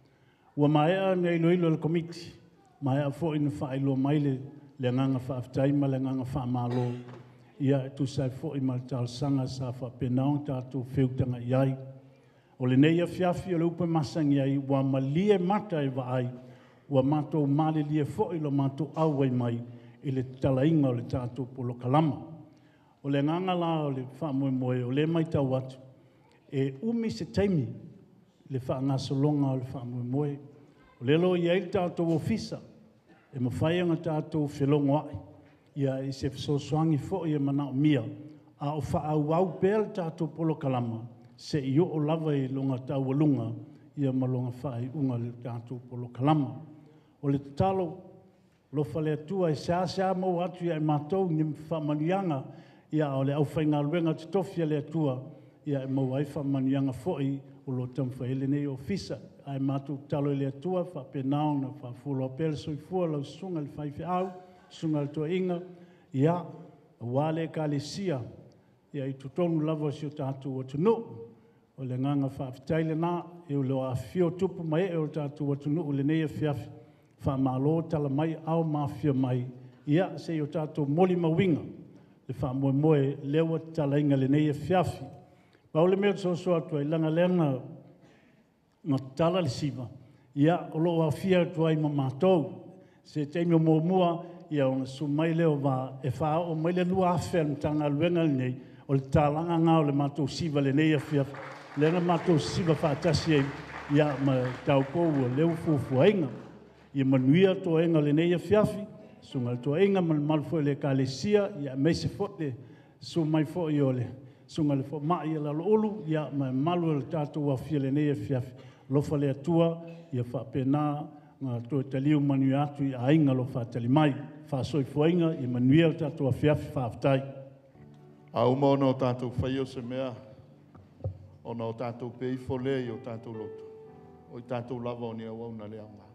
S11: Ua maea ne ilo ilo le komiti. Maea fo ina wha ilo maile le nganga whaaftai ma le nganga whaamalo. Ia e tu sai fo i mal tal sanga sa wha penao tātou whiutanga i ai. O le nei a fiafi o le upe masangi ai, wa malie mata e wa ai, wa mato male lie fo i lo mato au ai mai, i le talainga o le tātou polo kalama. O le nganga la o le whaamue moe, o le mai tau atu, e umi se teimi, le wha ngasolonga o le whaamue moe. O le lo i aile tātou ofisa, e mawhaianga tātou whelongo ai, ia i se fisoswangi fo i e mana o mia, a o wha au au pēl tātou polo kalama, se i o lava i longa tau alunga, ia malonga whai unga le tātou polo kalama. O le talo, lo whale atua e sea sea mau atu ia e mātou ni whamanianga, ia o le au whainga luenga te tofia le atua, ia e mau ai whamanianga fhoi o lo tamwhaele nei ofisa, ai mātou talo le atua, whapenao na whafulo apele soifua lau sunga le whaife au, sunga le toa inga, ia, wale ka le sia, ia i tutonu lava si o tātou atunu, o le nganga whaafitaile nā, e o leo a fio tupu mai e o tātou atunu o le nei a fiafi, whaamalo tala mai au mafia mai, ia se o tātou moli mawinga, le whaamue moe lewa tala inga le nei a fiafi. Pau le mea so so atua i langa lenga ngā tala le siva, ia o lo a fia atua i ma mātou, se teimio mua mua, ia o su mai leo wā, e wha o mai le lua awhel mtanga luenga le nei, o le tālanga ngā o le mātou siva le nei a fiafi, le na mātou siva whaatasi e, ia ma tau kou o leo fufu ainga, ia manuia toa inga le nei a fiafi, sunga le toa inga ma le malfo le ka le sia, ia meise fote, su mai fo i ole, sunga le fo mai la olu, ia ma malu le tātou a fia le nei a fiafi, lofa le atua, ia whapena, ngā toa taliu manu atu i a inga lo whaatali mai, whaasoi fuainga, ia manuia le tātou a fiafi whaaftai.
S2: A uma o tātou whaio se mea, o na o tātou peifo le i o tātou loto. O i tātou lava o ni au au na le anga.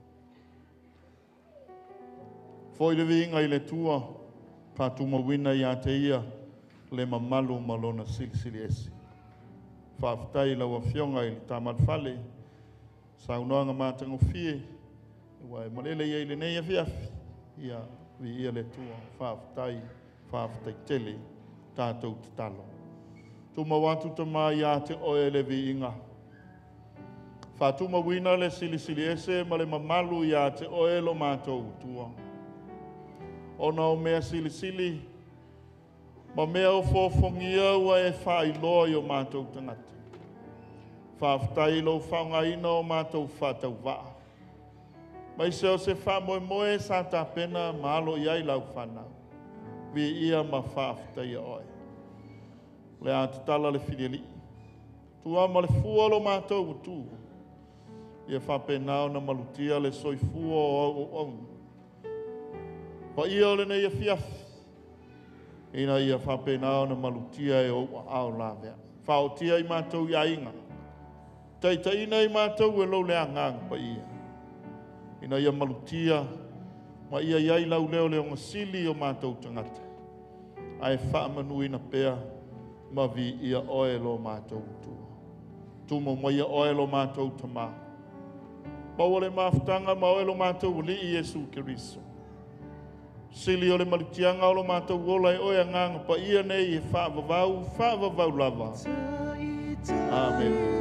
S2: Foi le vinga i le tua, tātou mawina i a te ia, le mamalu malona sili sili esi. Whaaftai lau a fionga i le tāmat whale, sa unoanga mātango fie, ua e malele i le nei a fiafi, ia vi ia le tua, whaaftai, whaaftai tele, tātou te talo. Tu mawatu te mai a te oe le vi inga. Whātu mawina le sili sili ese ma le mamalu i a te oe lo mātou tua. Ona o mea sili sili, ma mea o fōwhongia ua e whailoa i o mātou tangata. Whāwhtai lo whaunga ina o mātou whātau waa. Mai se o se whamoe moe sa tā pena malo i ai lau whanau. Vi ia ma whāwhtai a oe. Le a te tala le whiriali. Tua ma le fua lo mātou utu. Ia whapenao na malutia le soi fua o au au. Pa ia o le nei a fiafi. Ina ia whapenao na malutia e o au la vea. Whaotia i mātou ia inga. Tai tai nei mātou e lau le angang pa ia. Ina ia malutia, ma ia iai lau leo leo ngasili o mātou tangata. Ai wha manu ina pea, ma vi ia oe lo mātou tua. Tumo ma ia oe lo mātou tamā. Ma ole mafutanga ma oe lo mātou li i Yesu Keriso. Sili o le malutianga o lo mātou wola e oe anganga pa ia nei e wha vavau, wha vavau lava. Amen.